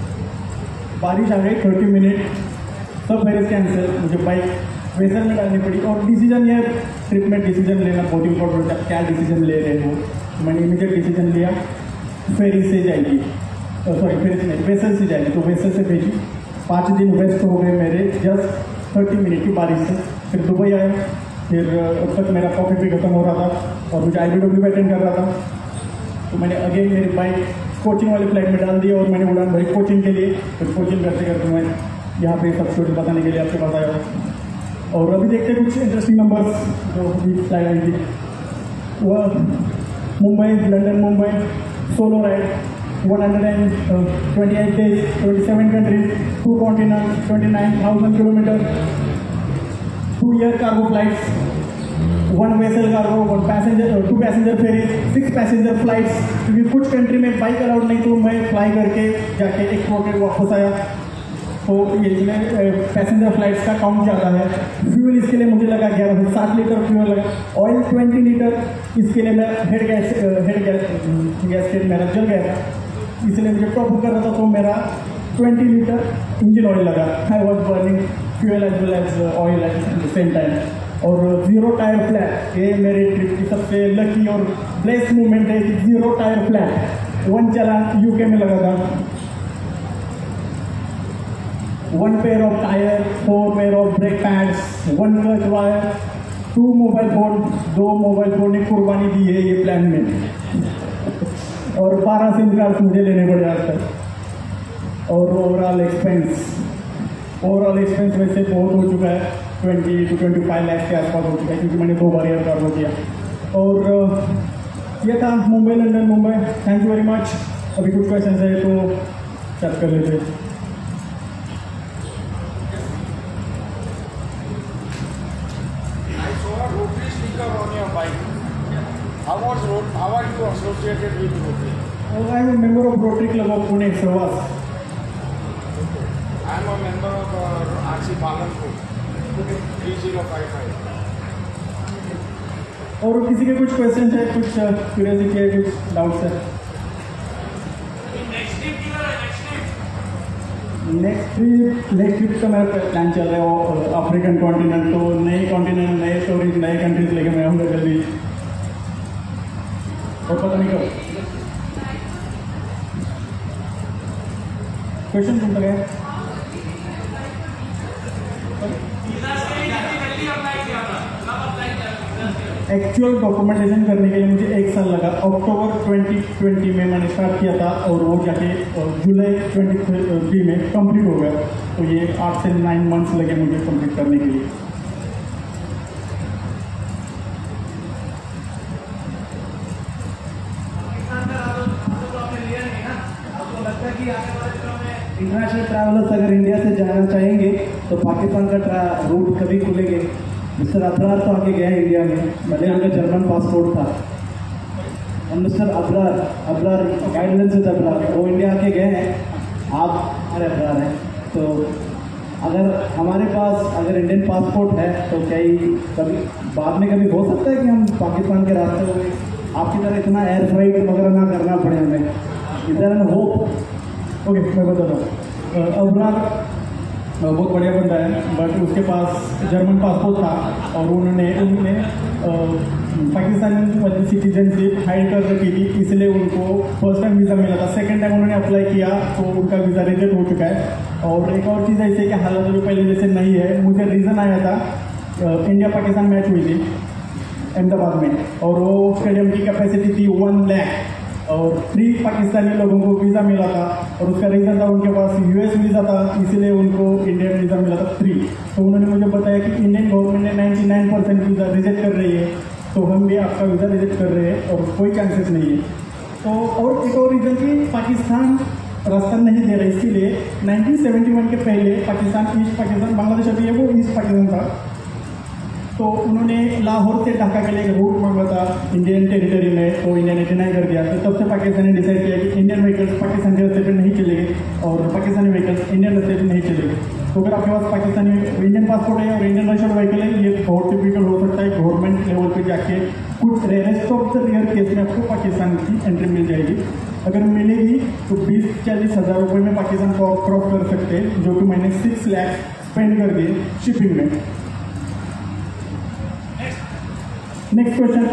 बारिश आ गई थर्टी मिनट, सब फेरीज कैंसिल, मुझे बाइक वेसल में डालनी पड़ी। और डिसीजन ये ट्रिप में डिसीजन लेना बहुत इंपॉर्टेंट है, क्या डिसीजन ले रहे हो। तो मैंने इमीडिएट डिसीजन लिया, फेरी से जाएगी, सॉरी फेरी से नहीं, वेसल से जाएगी, तो वेसल से भेजी। पाँच दिन वेस्ट हो गए मेरे जस्ट थर्टी मिनट की बारिश से। फिर दुबई आया, फिर अब तक मेरा पॉकेट भी खत्म हो रहा था और मुझे आई बी डब्ल्यू भी अटेंड कर रहा था। तो मैंने अगेन मेरी बाइक कोचिंग वाली फ्लाइट में डाल दी और मैंने उड़ान भरी कोचिंग के लिए। फिर कोचिंग करते करते मैं यहाँ पे सब स्टोरी बताने के लिए आपके पास आया हूँ। और अभी देखते हैं कुछ इंटरेस्टिंग नंबर्स जो अभी फ्लाइट आई थी। वह Mumbai London Mumbai solo ride, one hundred and twenty eight days, twenty seven countries, two continent, twenty nine thousand kilometre, two year cargo flights, one vessel cargo, one passenger, two passenger ferry, six passenger flights. क्योंकि कुछ country में bike allowed नहीं, तो मैं fly करके जाके एक rotate वापस आया। तो ये इसमें पैसेंजर फ्लाइट्स का काउंट ज़्यादा है। फ्यूल इसके लिए मुझे लगा ग्यारह से सात लीटर फ्यूल लगा। ऑयल ट्वेंटी लीटर, इसके लिए मेरा head gas head gas gas के मेरा जल गया था, इसलिए मुझे टॉप अप कर रहा था, तो मेरा ट्वेंटी लीटर इंजन ऑयल लगा। I was burning fuel as well as oil at the same time. और जीरो टायर फ्लैट, ये मेरे ट्रिप की सबसे लकी और ब्लेस मूवमेंट है कि zero tyre flat one challan UK में लगा था। one pair of tire, four pair of brake pads, one clutch wire, two mobile phone, दो मोबाइल फोन की कुर्बानी दी है ये प्लान में, और बारह सिम कार्ड मुझे लेने पड़े आज तक। और ओवरऑल एक्सपेंस ओवरऑल एक्सपेंस वैसे बहुत हो चुका है, twenty two twenty five lakhs के आसपास हो चुका है, क्योंकि मैंने दो बार एयर कार्गो किया। और ये था Mumbai London Mumbai. Thank you very much. अभी कुछ क्वेश्चन है तो चेक कर लेते। I saw a Rotary sticker on your bike. How was Rot? How are you associated with Rotary? I am a member of Rotary Club of Pune, Savas. I am a member of uh, R C Palanpur, three zero five five. और किसी के कुछ question है, कुछ curiosity है, कुछ doubts है? Next trip की है, next trip next trip next trip का मेरा प्लान चल रहा है वो अफ्रीकन कॉन्टिनेंट। तो नए कॉन्टिनेंट, नए स्टोरीज, नए कंट्रीज लेके मैं आऊँगा जल्दी, और पता नहीं कब। क्वेश्चन सुनता गया। एक्चुअल डॉक्यूमेंटेशन करने के लिए मुझे एक साल लगा। अक्टूबर ट्वेंटी ट्वेंटी में मैंने स्टार्ट किया था और वो जाके जुलाई ट्वेंटी थ्री में कंप्लीट हो गया। तो ये आठ से नाइन मंथ्स लगे मुझे कंप्लीट करने के लिए। इंटरनेशनल ट्रैवलर्स अगर इंडिया से जाना चाहेंगे तो पाकिस्तान का रूट कभी खुलेंगे? मिस्टर अबरार तो आके गए इंडिया में, भले उनका जर्मन पासपोर्ट था। और मिस्टर अबरार अबरार गाइडलाइन से अबरार वो इंडिया आके गए हैं, आप हमारे अबरार हैं। तो अगर हमारे पास अगर इंडियन पासपोर्ट है तो क्या ही कभी बाद में कभी हो सकता है कि हम पाकिस्तान के रास्ते में आपकी तरह इतना एयर फ्लाइट वगैरह ना करना पड़े हमें? इधर एन होप। ओके, मैं बताता हूँ। अबरार बहुत बढ़िया बंदा है, बट उसके पास जर्मन पासपोर्ट था और उन्होंने उन्होंने पाकिस्तानी वाली सिटीजनशिप हाइड कर रखी थी, इसलिए उनको फर्स्ट टाइम वीज़ा मिला था। सेकंड टाइम उन्होंने अप्लाई किया तो उनका वीज़ा रिजेक्ट हो चुका है। और एक और चीज़ ऐसे कि हालात जो पहले जैसे नहीं है। मुझे रीज़न आया था, इंडिया पाकिस्तान मैच हुई थी अहमदाबाद में, और वो स्टेडियम की कैपेसिटी थी वन लैख और थ्री पाकिस्तानी लोगों को वीज़ा मिला था। और उसका रीज़न था उनके पास यूएस वीज़ा था, इसीलिए उनको इंडियन वीज़ा मिला था थ्री। तो उन्होंने मुझे बताया कि इंडियन गवर्नमेंट ने ninety nine percent visa reject कर रही है, तो हम भी आपका वीज़ा रिजेक्ट कर रहे हैं और कोई चांसेस नहीं है। तो और एक और रीज़न कि पाकिस्तान रास्ता नहीं दे रहा, इसीलिए नाइनटीन सेवेंटी वन के पहले पाकिस्तान ईस्ट पाकिस्तान, बांग्लादेश अभी है वो ईस्ट पाकिस्तान था। तो उन्होंने लाहौर से ढाका के लिए एक रूट मांगा था इंडियन टेरिटरी में, तो इंडिया ने डिनाई कर दिया। तो तब से पाकिस्तान ने डिसाइड किया कि इंडियन व्हीकल्स पाकिस्तान के रास्ते पर नहीं चलेंगे और पाकिस्तानी व्हीकल्स इंडियन रास्ते पर नहीं चलेंगे। तो अगर आपके पास पाकिस्तानी इंडियन पासपोर्ट है और इंडियन रजिस्टर्ड व्हीकल है, ये बहुत टिपिकल हो सकता है। गवर्नमेंट लेवल पे जाके कुछ rarest of the rare case में आपको पाकिस्तान की एंट्री मिल जाएगी। अगर मिलेगी तो बीस चालीस हज़ार रुपये में पाकिस्तान को क्रॉस कर सकते हैं, जो कि मैंने सिक्स लैख स्पेंड कर दिए शिपिंग में। Next question.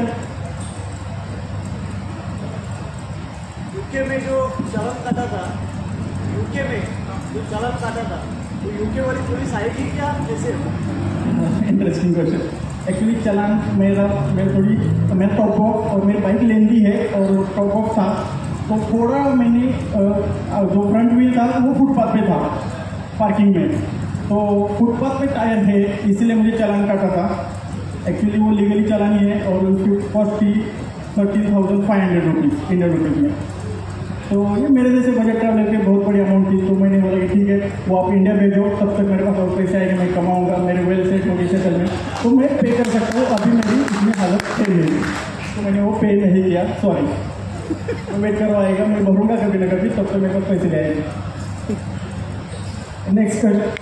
यूके में जो चालान काटा था, यूके में जो चालान काटा था, तो यूके वाली पुलिस आएगी क्या, कैसे? Interesting question. एक्चुअली चालान मेरा मेरा थोड़ी मेरा टॉप बॉक्स और मेरी बाइक लेंदी है और टॉप बॉक्स था, तो थोड़ा मैंने जो फ्रंट व्हील था वो फुटपाथ पे था पार्किंग में, तो फुटपाथ पे टायर है, इसलिए मुझे चालान काटा था। एक्चुअली वो लीगली चालान ही है और उसकी कॉस्ट थी thirteen thousand five hundred rupees Indian rupees में। तो ये मेरे जैसे बजट ट्रैवलर के बहुत बड़ी अमाउंट थी, तो मैंने बोला कि ठीक है वो आप इंडिया भेजो, तब तक मेरे पास और पैसे आएंगे, मैं कमाऊँगा, मेरे वेल सेट होगी सेटल में, तो मैं पे कर सकता हूँ। अभी मेरी इतनी हालत है नहीं, तो मैंने वो पे नहीं किया, सॉरी। तो वेट करवाएगा, मैं भरूँगा कभी ना कभी, तब तक मेरे पास पैसे ले आएंगे। Next question.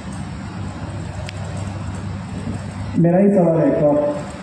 मेरा ही सवाल है एक और।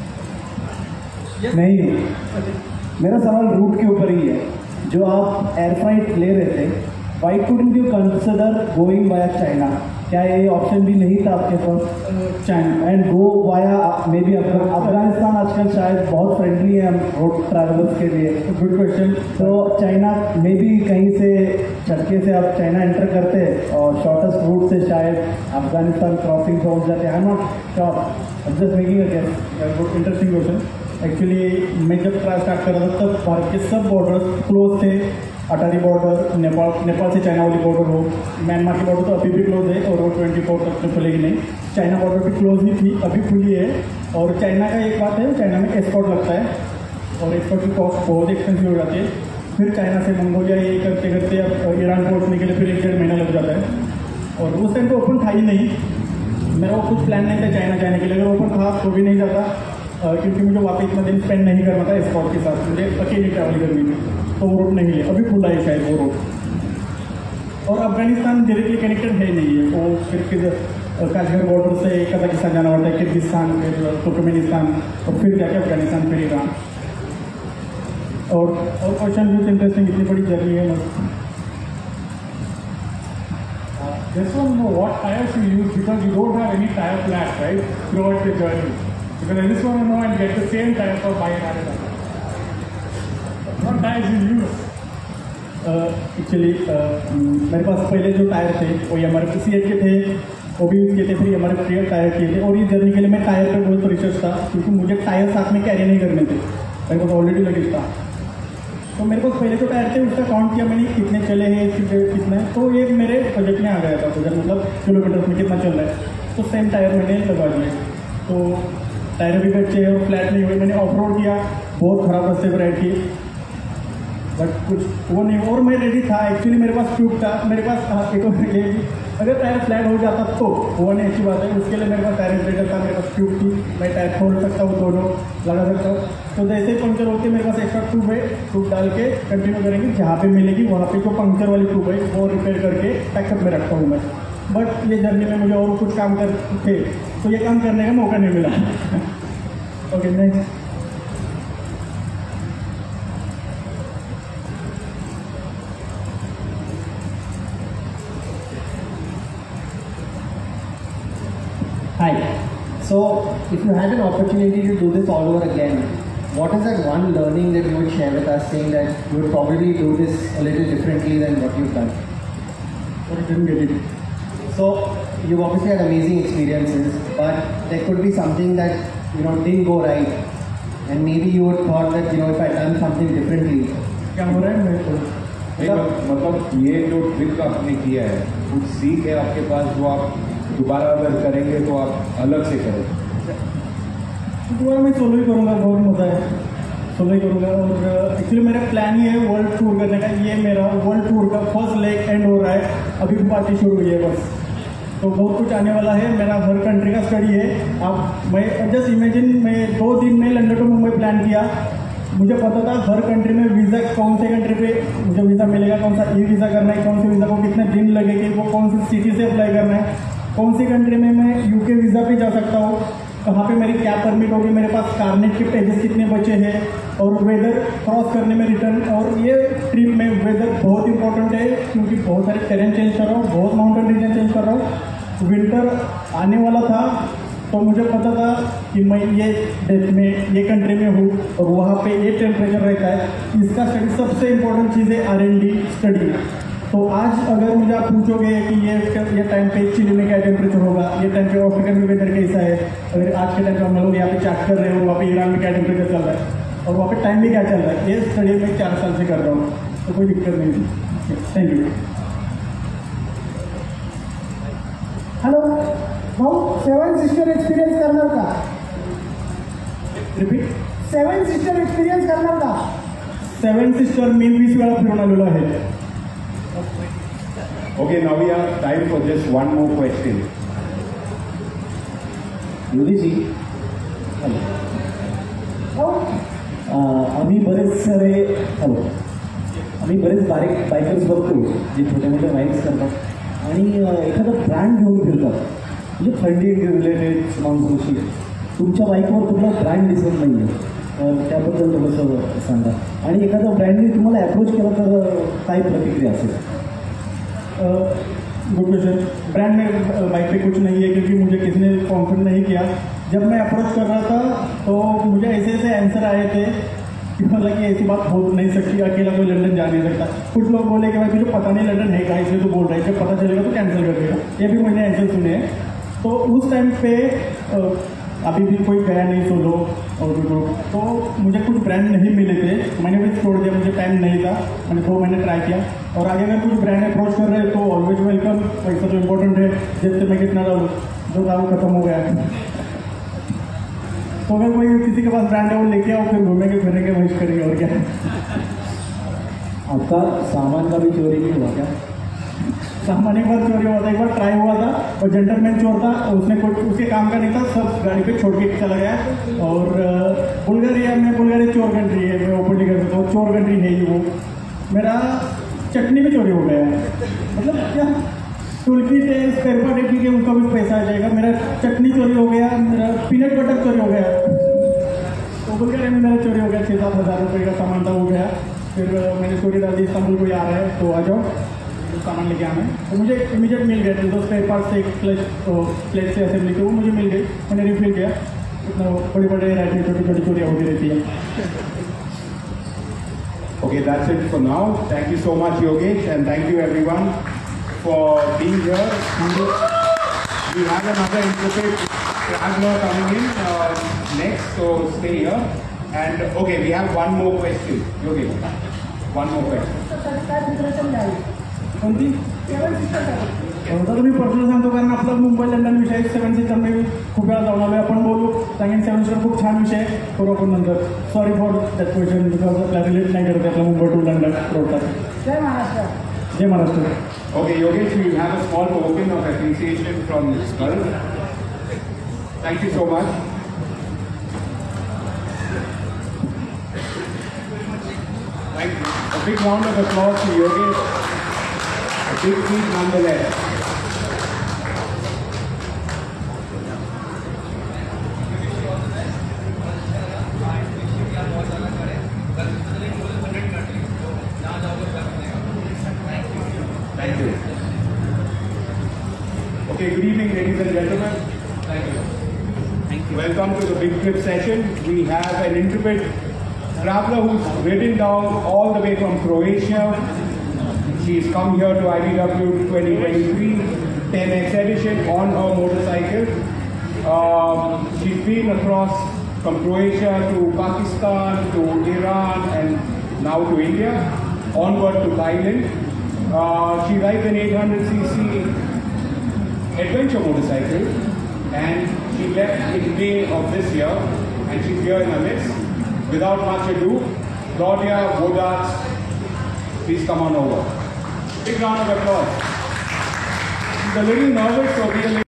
नहीं, मेरा सवाल रूट के ऊपर ही है। जो आप एयर फ्लाइट ले रहे थे, why couldn't you consider going via China? क्या ये ऑप्शन भी नहीं था आपके पास? China and go via maybe Afghanistan आजकल शायद बहुत फ्रेंडली है रोड ट्रैवलर्स के लिए। Good question. तो चाइना मे बी कहीं से झटके से आप चाइना एंटर करते और शॉर्टेस्ट रूट साउथ से शायद अफगानिस्तान क्रॉसिंग पहुंच जाते हैं। I am not sure, just making a guess. Interesting question. Actually मैं जब ट्राई स्टार्ट कर रहा था तब भारत के सब बॉर्डर क्लोज थे। अटारी बॉर्डर, नेपाल नेपाल से चाइना वाली बॉर्डर हो, म्यांमार की बॉर्डर तो अभी भी क्लोज है और वो ट्वेंटी फोर तक तो खुलेगी नहीं। चाइना बॉर्डर भी क्लोज ही थी, अभी खुली है। और चाइना का एक बात है, चाइना में एक्सपोर्ट लगता है और एक्सपोर्ट की कॉस्ट बहुत एक्सपेंसिव हो जाती है। फिर चाइना से मंगोलिया ये करते करते अब ईरान पहुँचने के लिए फिर एक डेढ़ महीना लग जाता है। और उस टाइम तो ओपन था ही नहीं, मेरा वो कुछ प्लान नहीं था चाइना जाने के लिए। अगर ओपन था तो भी नहीं जाता, क्योंकि मुझे वहाँ पे इतना दिन स्पेंड नहीं करना था एक्सपोर्ट के साथ, मुझे अकेली ट्रैवल करनी थी। तो वो रूट नहीं है, अभी खुला है शायद वो रूट। और अफगानिस्तान डायरेक्टली कनेक्टेड है नहीं है, वो फिर फिर काश्मीर बॉर्डर से कजाकिस्तान जाना पड़ता है, किर्गिस्तान, फिर तुर्कमेनिस्तान और फिर जाके अफगानिस्तान, फिर ईरान। और और क्वेश्चन भी इंटरेस्टिंग, इतनी बड़ी जर्नी है। This one, know what tires you use because you don't have any tire flat, right, throughout the journey. Because I just want to know and get the same tire for buying another. What tires you use? Actually मेरे पास पहले जो tyre थे वो M R F C eight के थे, वो भी यूज़ किए थे। फिर M R F C eight tyre किए थे। और ये जर्नी के लिए मैं टायर पे बहुत रिसर्च था, क्योंकि मुझे टायर साथ में कैरी नहीं करने थे, मेरे पास ऑलरेडी लगेज था। तो मेरे पास पहले जो टायर थे उसका काउंट किया मैंने, कितने चले हैं, कितने, तो ये मेरे बजट में आ गया था। बजट मतलब किलोमीटर में कितना चल रहा है, तो सेम टायर मैंने लगा दिए। तो टायर भी अच्छे और फ्लैट नहीं हुए। मैंने ऑफ रोड किया, बहुत ख़राब रास्ते पर राइड की, बट कुछ वो नहीं। और मैं रेडी था, एक्चुअली मेरे पास ट्यूब था, मेरे पास एक और ये भी, अगर टायर फ्लैट हो जाता तो वो नहीं अच्छी बात है। उसके लिए मेरे पास टायर इंपरेटर था, मेरे पास ट्यूब थी, मैं टायर खोल सकता हूँ, दोनों लगा सकता हूँ। तो जैसे ही पंक्चर होती है मेरे पास एक्स्ट्रा ट्यूब है, ट्यूब डाल के कंटिन्यू करेंगे, जहाँ पे मिलेगी वहाँ पे जो पंक्चर वाली ट्यूब है वो रिपेयर करके पैकअप में रखता हूँ मैं। बट ये जर्नी में मुझे और कुछ काम कर थे, तो ये काम करने का मौका नहीं मिला। Okay, next. Hi. So, if you had an opportunity to do this all over again, what is that one learning that you would share with us, saying that you would probably do this a little differently than what you've done? But I didn't get it. So, you've obviously had amazing experiences, but there could be something that, you know, didn't go right, and maybe you would thought that, you know, if I'd done something differently. क्या हो रहा है मेरे को? मतलब मतलब ये जो ट्रिक आपने किया है, कुछ सीख है आपके पास जो आप दोबारा अगर करेंगे तो आप अलग से करें? दोबारा मैं सोलो ही करूँगा, बहुत मज़ा है, सोलो ही करूँगा। और एक्चुअली मेरा प्लान ये है वर्ल्ड टूर करने का। ये मेरा वर्ल्ड टूर का फर्स्ट लेग एंड हो रहा है, अभी पार्टी शुरू हुई है बस। तो बहुत कुछ आने वाला है, मेरा हर कंट्री का स्टडी है। अब मैं जस्ट इमेजिन, मैं दो दिन में लंदन टू मुंबई प्लान किया। मुझे पता था हर कंट्री में वीज़ा, कौन से कंट्री पे मुझे वीज़ा मिलेगा, कौन सा ई वीज़ा करना है, कौन से वीज़ा को कितने दिन लगेंगे, वो कौन सी सिटी से अप्लाई करना है, कौन सी कंट्री में मैं यूके वीज़ा पे जा सकता हूँ, कहाँ पे मेरी क्या परमिट होगी, मेरे पास कार्नेट के पेजेस कितने बचे हैं, और वेदर क्रॉस करने में रिटर्न। और ये ट्रिप में वेदर बहुत इंपॉर्टेंट है, क्योंकि बहुत सारे टेरेन चेंज कर रहा हूँ, बहुत माउंटेन रीजन चेंज कर रहा हूँ। विंटर आने वाला था, तो मुझे पता था कि मैं ये डेट में ये कंट्री में हूँ और वहाँ पे ये टेम्परेचर रहता है। इसका स्टडी सबसे इम्पोर्टेंट चीज़ है, आर एन डी स्टडी। तो आज अगर मुझे आप पूछोगे कि ये ये टाइम पे चिली में क्या टेम्परेचर होगा, ये टाइम पे अफ्रीका में वेदर कैसा है, अगर आज के टाइम पे हम लोग यहाँ पे चैट कर रहे हैं और वहाँ पे ईरान में क्या टेम्परेचर चल रहा है और वहाँ पे टाइम भी क्या चल रहा है, ये स्टडी मैं चार साल से कर रहा हूँ, तो कोई दिक्कत नहीं थी। Thank you. हॅलो भाऊ, सेवन सिस्टर एक्सपिरियन्स करणार का? रिपीट। सेवन सिस्टर एक्सपिरियन्स करणार का? सेवन सिस्टर मी वीस वेळा फिरून आलेलो आहे। Okay, now we have time for just one more question. Yogi ji, hello, भाऊ आम्ही बरेच सारे हॅलो आम्ही बरेच बारीक बायकर्स बघतो जे छोट्या मोठ्या राईड्स करतात आणि एखादा ब्रँड घेऊन फिरतात, म्हणजे थंडी रिलेटेड माणसाशी। तुमच्या बाईकवर कुठला ब्रँड दिसत नाही आहे, त्याबद्दल थोडंसं सांगा। आणि एखादा ब्रँडने तुम्हाला अप्रोच केला तर काय प्रतिक्रिया असेल? Good question. ब्रांड में बाइक पे कुछ नहीं है, क्योंकि मुझे किसी ने कॉन्फिडेंट नहीं किया। जब मैं अप्रोच कर रहा था तो मुझे ऐसे ऐसे आंसर आए थे कि मतलब कि ऐसी बात हो नहीं सकती, अकेला कोई लंदन जा नहीं सकता। कुछ लोग बोले कि भाई तुझे पता नहीं लंदन है क्या, इसलिए तो बोल रहा है, जब पता चलेगा तो कैंसिल कर देगा। ये भी मैंने ऐसे सुने हैं। तो उस टाइम पे अ, अभी भी कोई गया नहीं सोलो और ग्रुप, तो मुझे कुछ ब्रांड नहीं मिले थे, मैंने भी छोड़ दिया, मुझे टाइम नहीं था, मैंने दो महीने ट्राई किया। और आगे अगर कुछ ब्रांड अप्रोच कर रहे हैं तो ऑलवेज वेलकम, पैसा तो इम्पोर्टेंट है, जैसे मैं कितना डालूँ, जो दाम खत्म हो गया है। तो अगर कोई किसी के पास ब्रांड है वो लेके आओ, फिर घूमेंगे फिरेंगे मौज करेंगे, और क्या। आपका सामान का भी चोरी नहीं हुआ क्या? सामान एक बार चोरी हुआ था, एक बार ट्राई हुआ था, और जेंटलमैन चोर था, उसने कुछ उसके काम का नहीं था, सब गाड़ी पे छोड़ के चला गया। और अ, बुल्गारिया में, बुल्गारिया चोर कंट्री है, मैं ओपन नहीं कर सकता हूँ, चोर कंट्री है ही वो। मेरा चटनी भी चोरी हो गया, मतलब क्या, टूलकिट है, स्पेयर पार्ट है, ठीक है, उसका भी पैसा आ जाएगा। मेरा चटनी चोरी हो गया, मेरा पीनट बटर चोरी हो गया, तो बुल्गारिया में मेरा चोरी हो गया, छः सात हज़ार रुपये का सामान था, हो गया। फिर अ, मैंने स्टोरी डाल दी, इस्तांबुल कोई आ रहा है तो आ जाओ, सामान लेके आना है। तो मुझे इमीडिएट मिल गया, दो स्पेयर पार्ट से एक क्लच प्लेट से असेंबली के, वो मुझे मिल गई, मैंने रिफिल किया। इतना बड़े बड़े रहते छोटी छोटी चोरियाँ होती रहती है। Okay, that's it for now. Thank you so much, Yogesh, and thank you everyone for being here. We have another intrepid traveler coming in uh, next, so stay here. And okay, we have one more question. Yogesh, one more question. कोणती तर मी personal सांगतो, कारण आपला Mumbai London विषय seven sister मी खूप वेळा जाऊन आलो, आपण बोलू सांगेन. सेवन सिस्टर खूप छान विषय करू आपण नंतर. Sorry for that question, because आपल्या रिलेट नाही करत आपला मुंबई टू लंडन रोडचा. जय महाराष्ट्र. जय Maharashtra. Okay, Yogesh, we have a small token of appreciation from Skull. Thank you so much. Thank you. A big round of applause to Yogesh. A big treat nonetheless. Thank you. Okay, good evening, ladies and gentlemen. Thank you. Thank you. Welcome to the Big Trip session. We have an intrepid traveler who's ridden down all the way from Croatia. She's come here to I D W twenty twenty-three ten X edition on her motorcycle. Um, she's been across from Croatia to Pakistan to Iran and now to India, onward to Thailand. Uh, she rides an eight hundred c c adventure motorcycle, and she left in May of this year, and she's here in our midst. Without much ado, Claudia Wodarts, please come on over. Big round of applause. She's a little nervous, so be a little